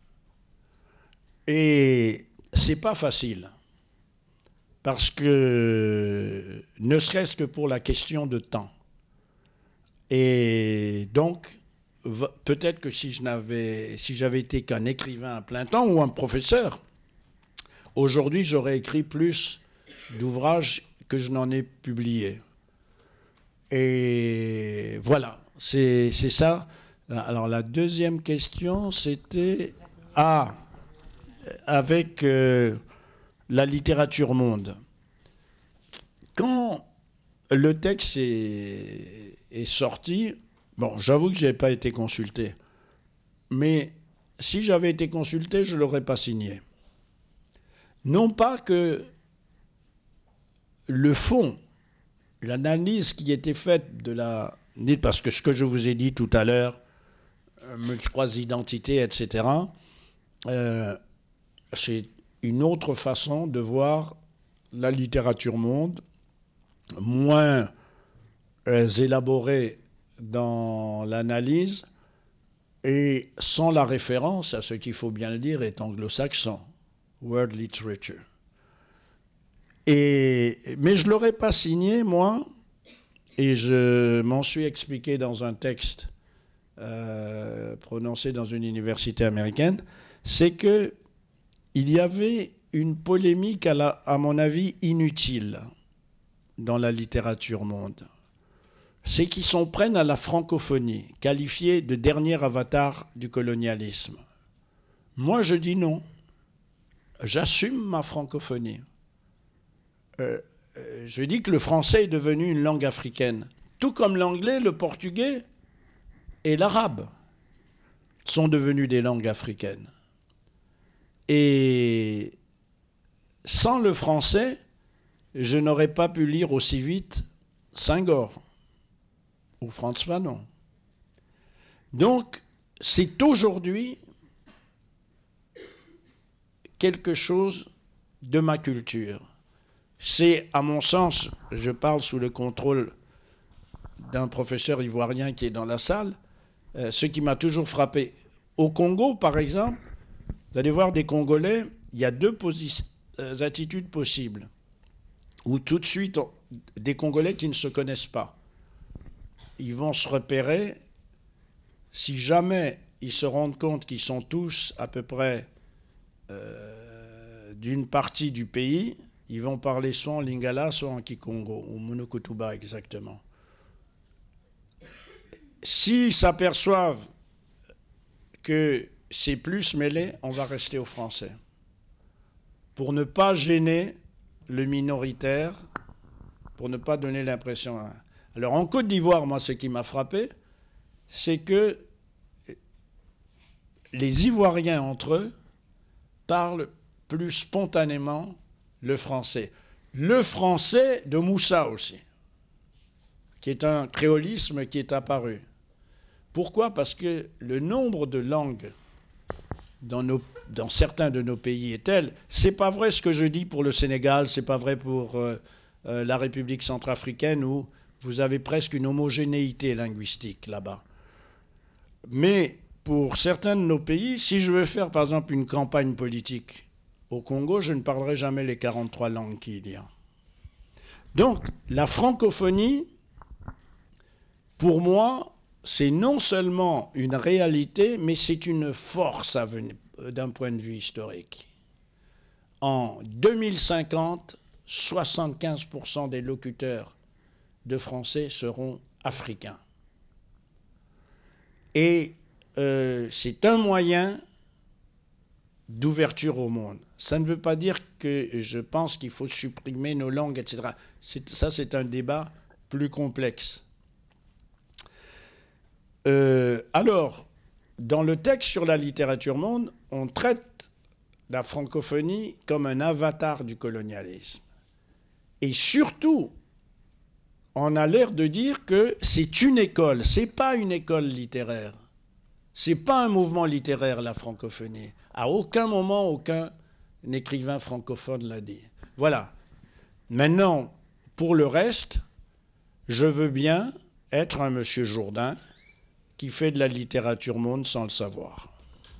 Et c'est pas facile. Parce que, ne serait-ce que pour la question de temps. Et donc, peut-être que si j'avais été qu'un écrivain à plein temps ou un professeur, aujourd'hui j'aurais écrit plus d'ouvrages que je n'en ai publiés. Et voilà, c'est ça. Alors la deuxième question, c'était... avec la littérature monde. Quand le texte est sorti. Bon, j'avoue que je n'ai pas été consulté. Mais si j'avais été consulté, je ne l'aurais pas signé. Non pas que le fond, l'analyse qui était faite de la... Parce que ce que je vous ai dit tout à l'heure, multiples identités, etc., c'est une autre façon de voir la littérature monde, moins élaborée dans l'analyse et sans la référence à ce qu'il faut bien le dire est anglo-saxon, world literature. Mais je ne l'aurais pas signé, moi, et je m'en suis expliqué dans un texte prononcé dans une université américaine, c'est que il y avait une polémique, à mon avis, inutile dans la littérature monde. C'est qu'ils s'en prennent à la francophonie, qualifiée de dernier avatar du colonialisme. Moi, je dis non. J'assume ma francophonie. Je dis que le français est devenu une langue africaine, tout comme l'anglais, le portugais et l'arabe sont devenus des langues africaines. Et sans le français, je n'aurais pas pu lire aussi vite Senghor ou Frantz Fanon. Donc, c'est aujourd'hui quelque chose de ma culture. C'est, à mon sens, je parle sous le contrôle d'un professeur ivoirien qui est dans la salle, ce qui m'a toujours frappé. Au Congo, par exemple, vous allez voir des Congolais, il y a deux attitudes possibles. Ou tout de suite, des Congolais qui ne se connaissent pas. Ils vont se repérer, si jamais ils se rendent compte qu'ils sont tous à peu près d'une partie du pays, ils vont parler soit en Lingala, soit en Kikongo, ou Monokotuba exactement. S'ils s'aperçoivent que c'est plus mêlé, on va rester au français. Pour ne pas gêner le minoritaire, pour ne pas donner l'impression... Alors en Côte d'Ivoire, moi, ce qui m'a frappé, c'est que les Ivoiriens entre eux parlent plus spontanément le français. Le français de Moussa aussi, qui est un créolisme qui est apparu. Pourquoi? Parce que le nombre de langues dans certains de nos pays est tel. C'est pas vrai ce que je dis pour le Sénégal, c'est pas vrai pour la République centrafricaine où vous avez presque une homogénéité linguistique là-bas. Mais pour certains de nos pays, si je veux faire par exemple une campagne politique au Congo, je ne parlerai jamais les 43 langues qu'il y a. Donc la francophonie, pour moi, c'est non seulement une réalité, mais c'est une force d'un point de vue historique. En 2050, 75% des locuteurs de français seront africains. Et c'est un moyen d'ouverture au monde. Ça ne veut pas dire que je pense qu'il faut supprimer nos langues, etc. Ça, c'est un débat plus complexe. Alors, dans le texte sur la littérature monde, on traite la francophonie comme un avatar du colonialisme. Et surtout, on a l'air de dire que c'est une école, c'est pas une école littéraire. C'est pas un mouvement littéraire, la francophonie. À aucun moment, aucun écrivain francophone l'a dit. Voilà. Maintenant, pour le reste, je veux bien être un monsieur Jourdain qui fait de la littérature monde sans le savoir.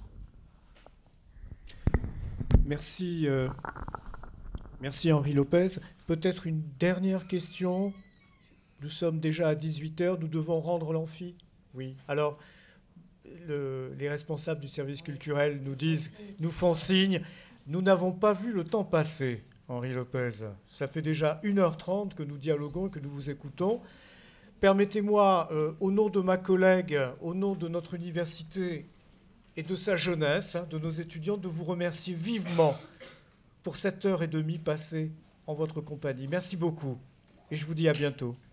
Merci, merci Henri Lopez. Peut-être une dernière question. Nous sommes déjà à 18h, nous devons rendre l'amphi. Oui, alors les responsables du service culturel nous font signe. Nous n'avons pas vu le temps passer, Henri Lopez. Ça fait déjà 1h30 que nous dialoguons et que nous vous écoutons. Permettez-moi, au nom de ma collègue, au nom de notre université et de sa jeunesse, de nos étudiants, de vous remercier vivement pour cette 1h30 passée en votre compagnie. Merci beaucoup et je vous dis à bientôt.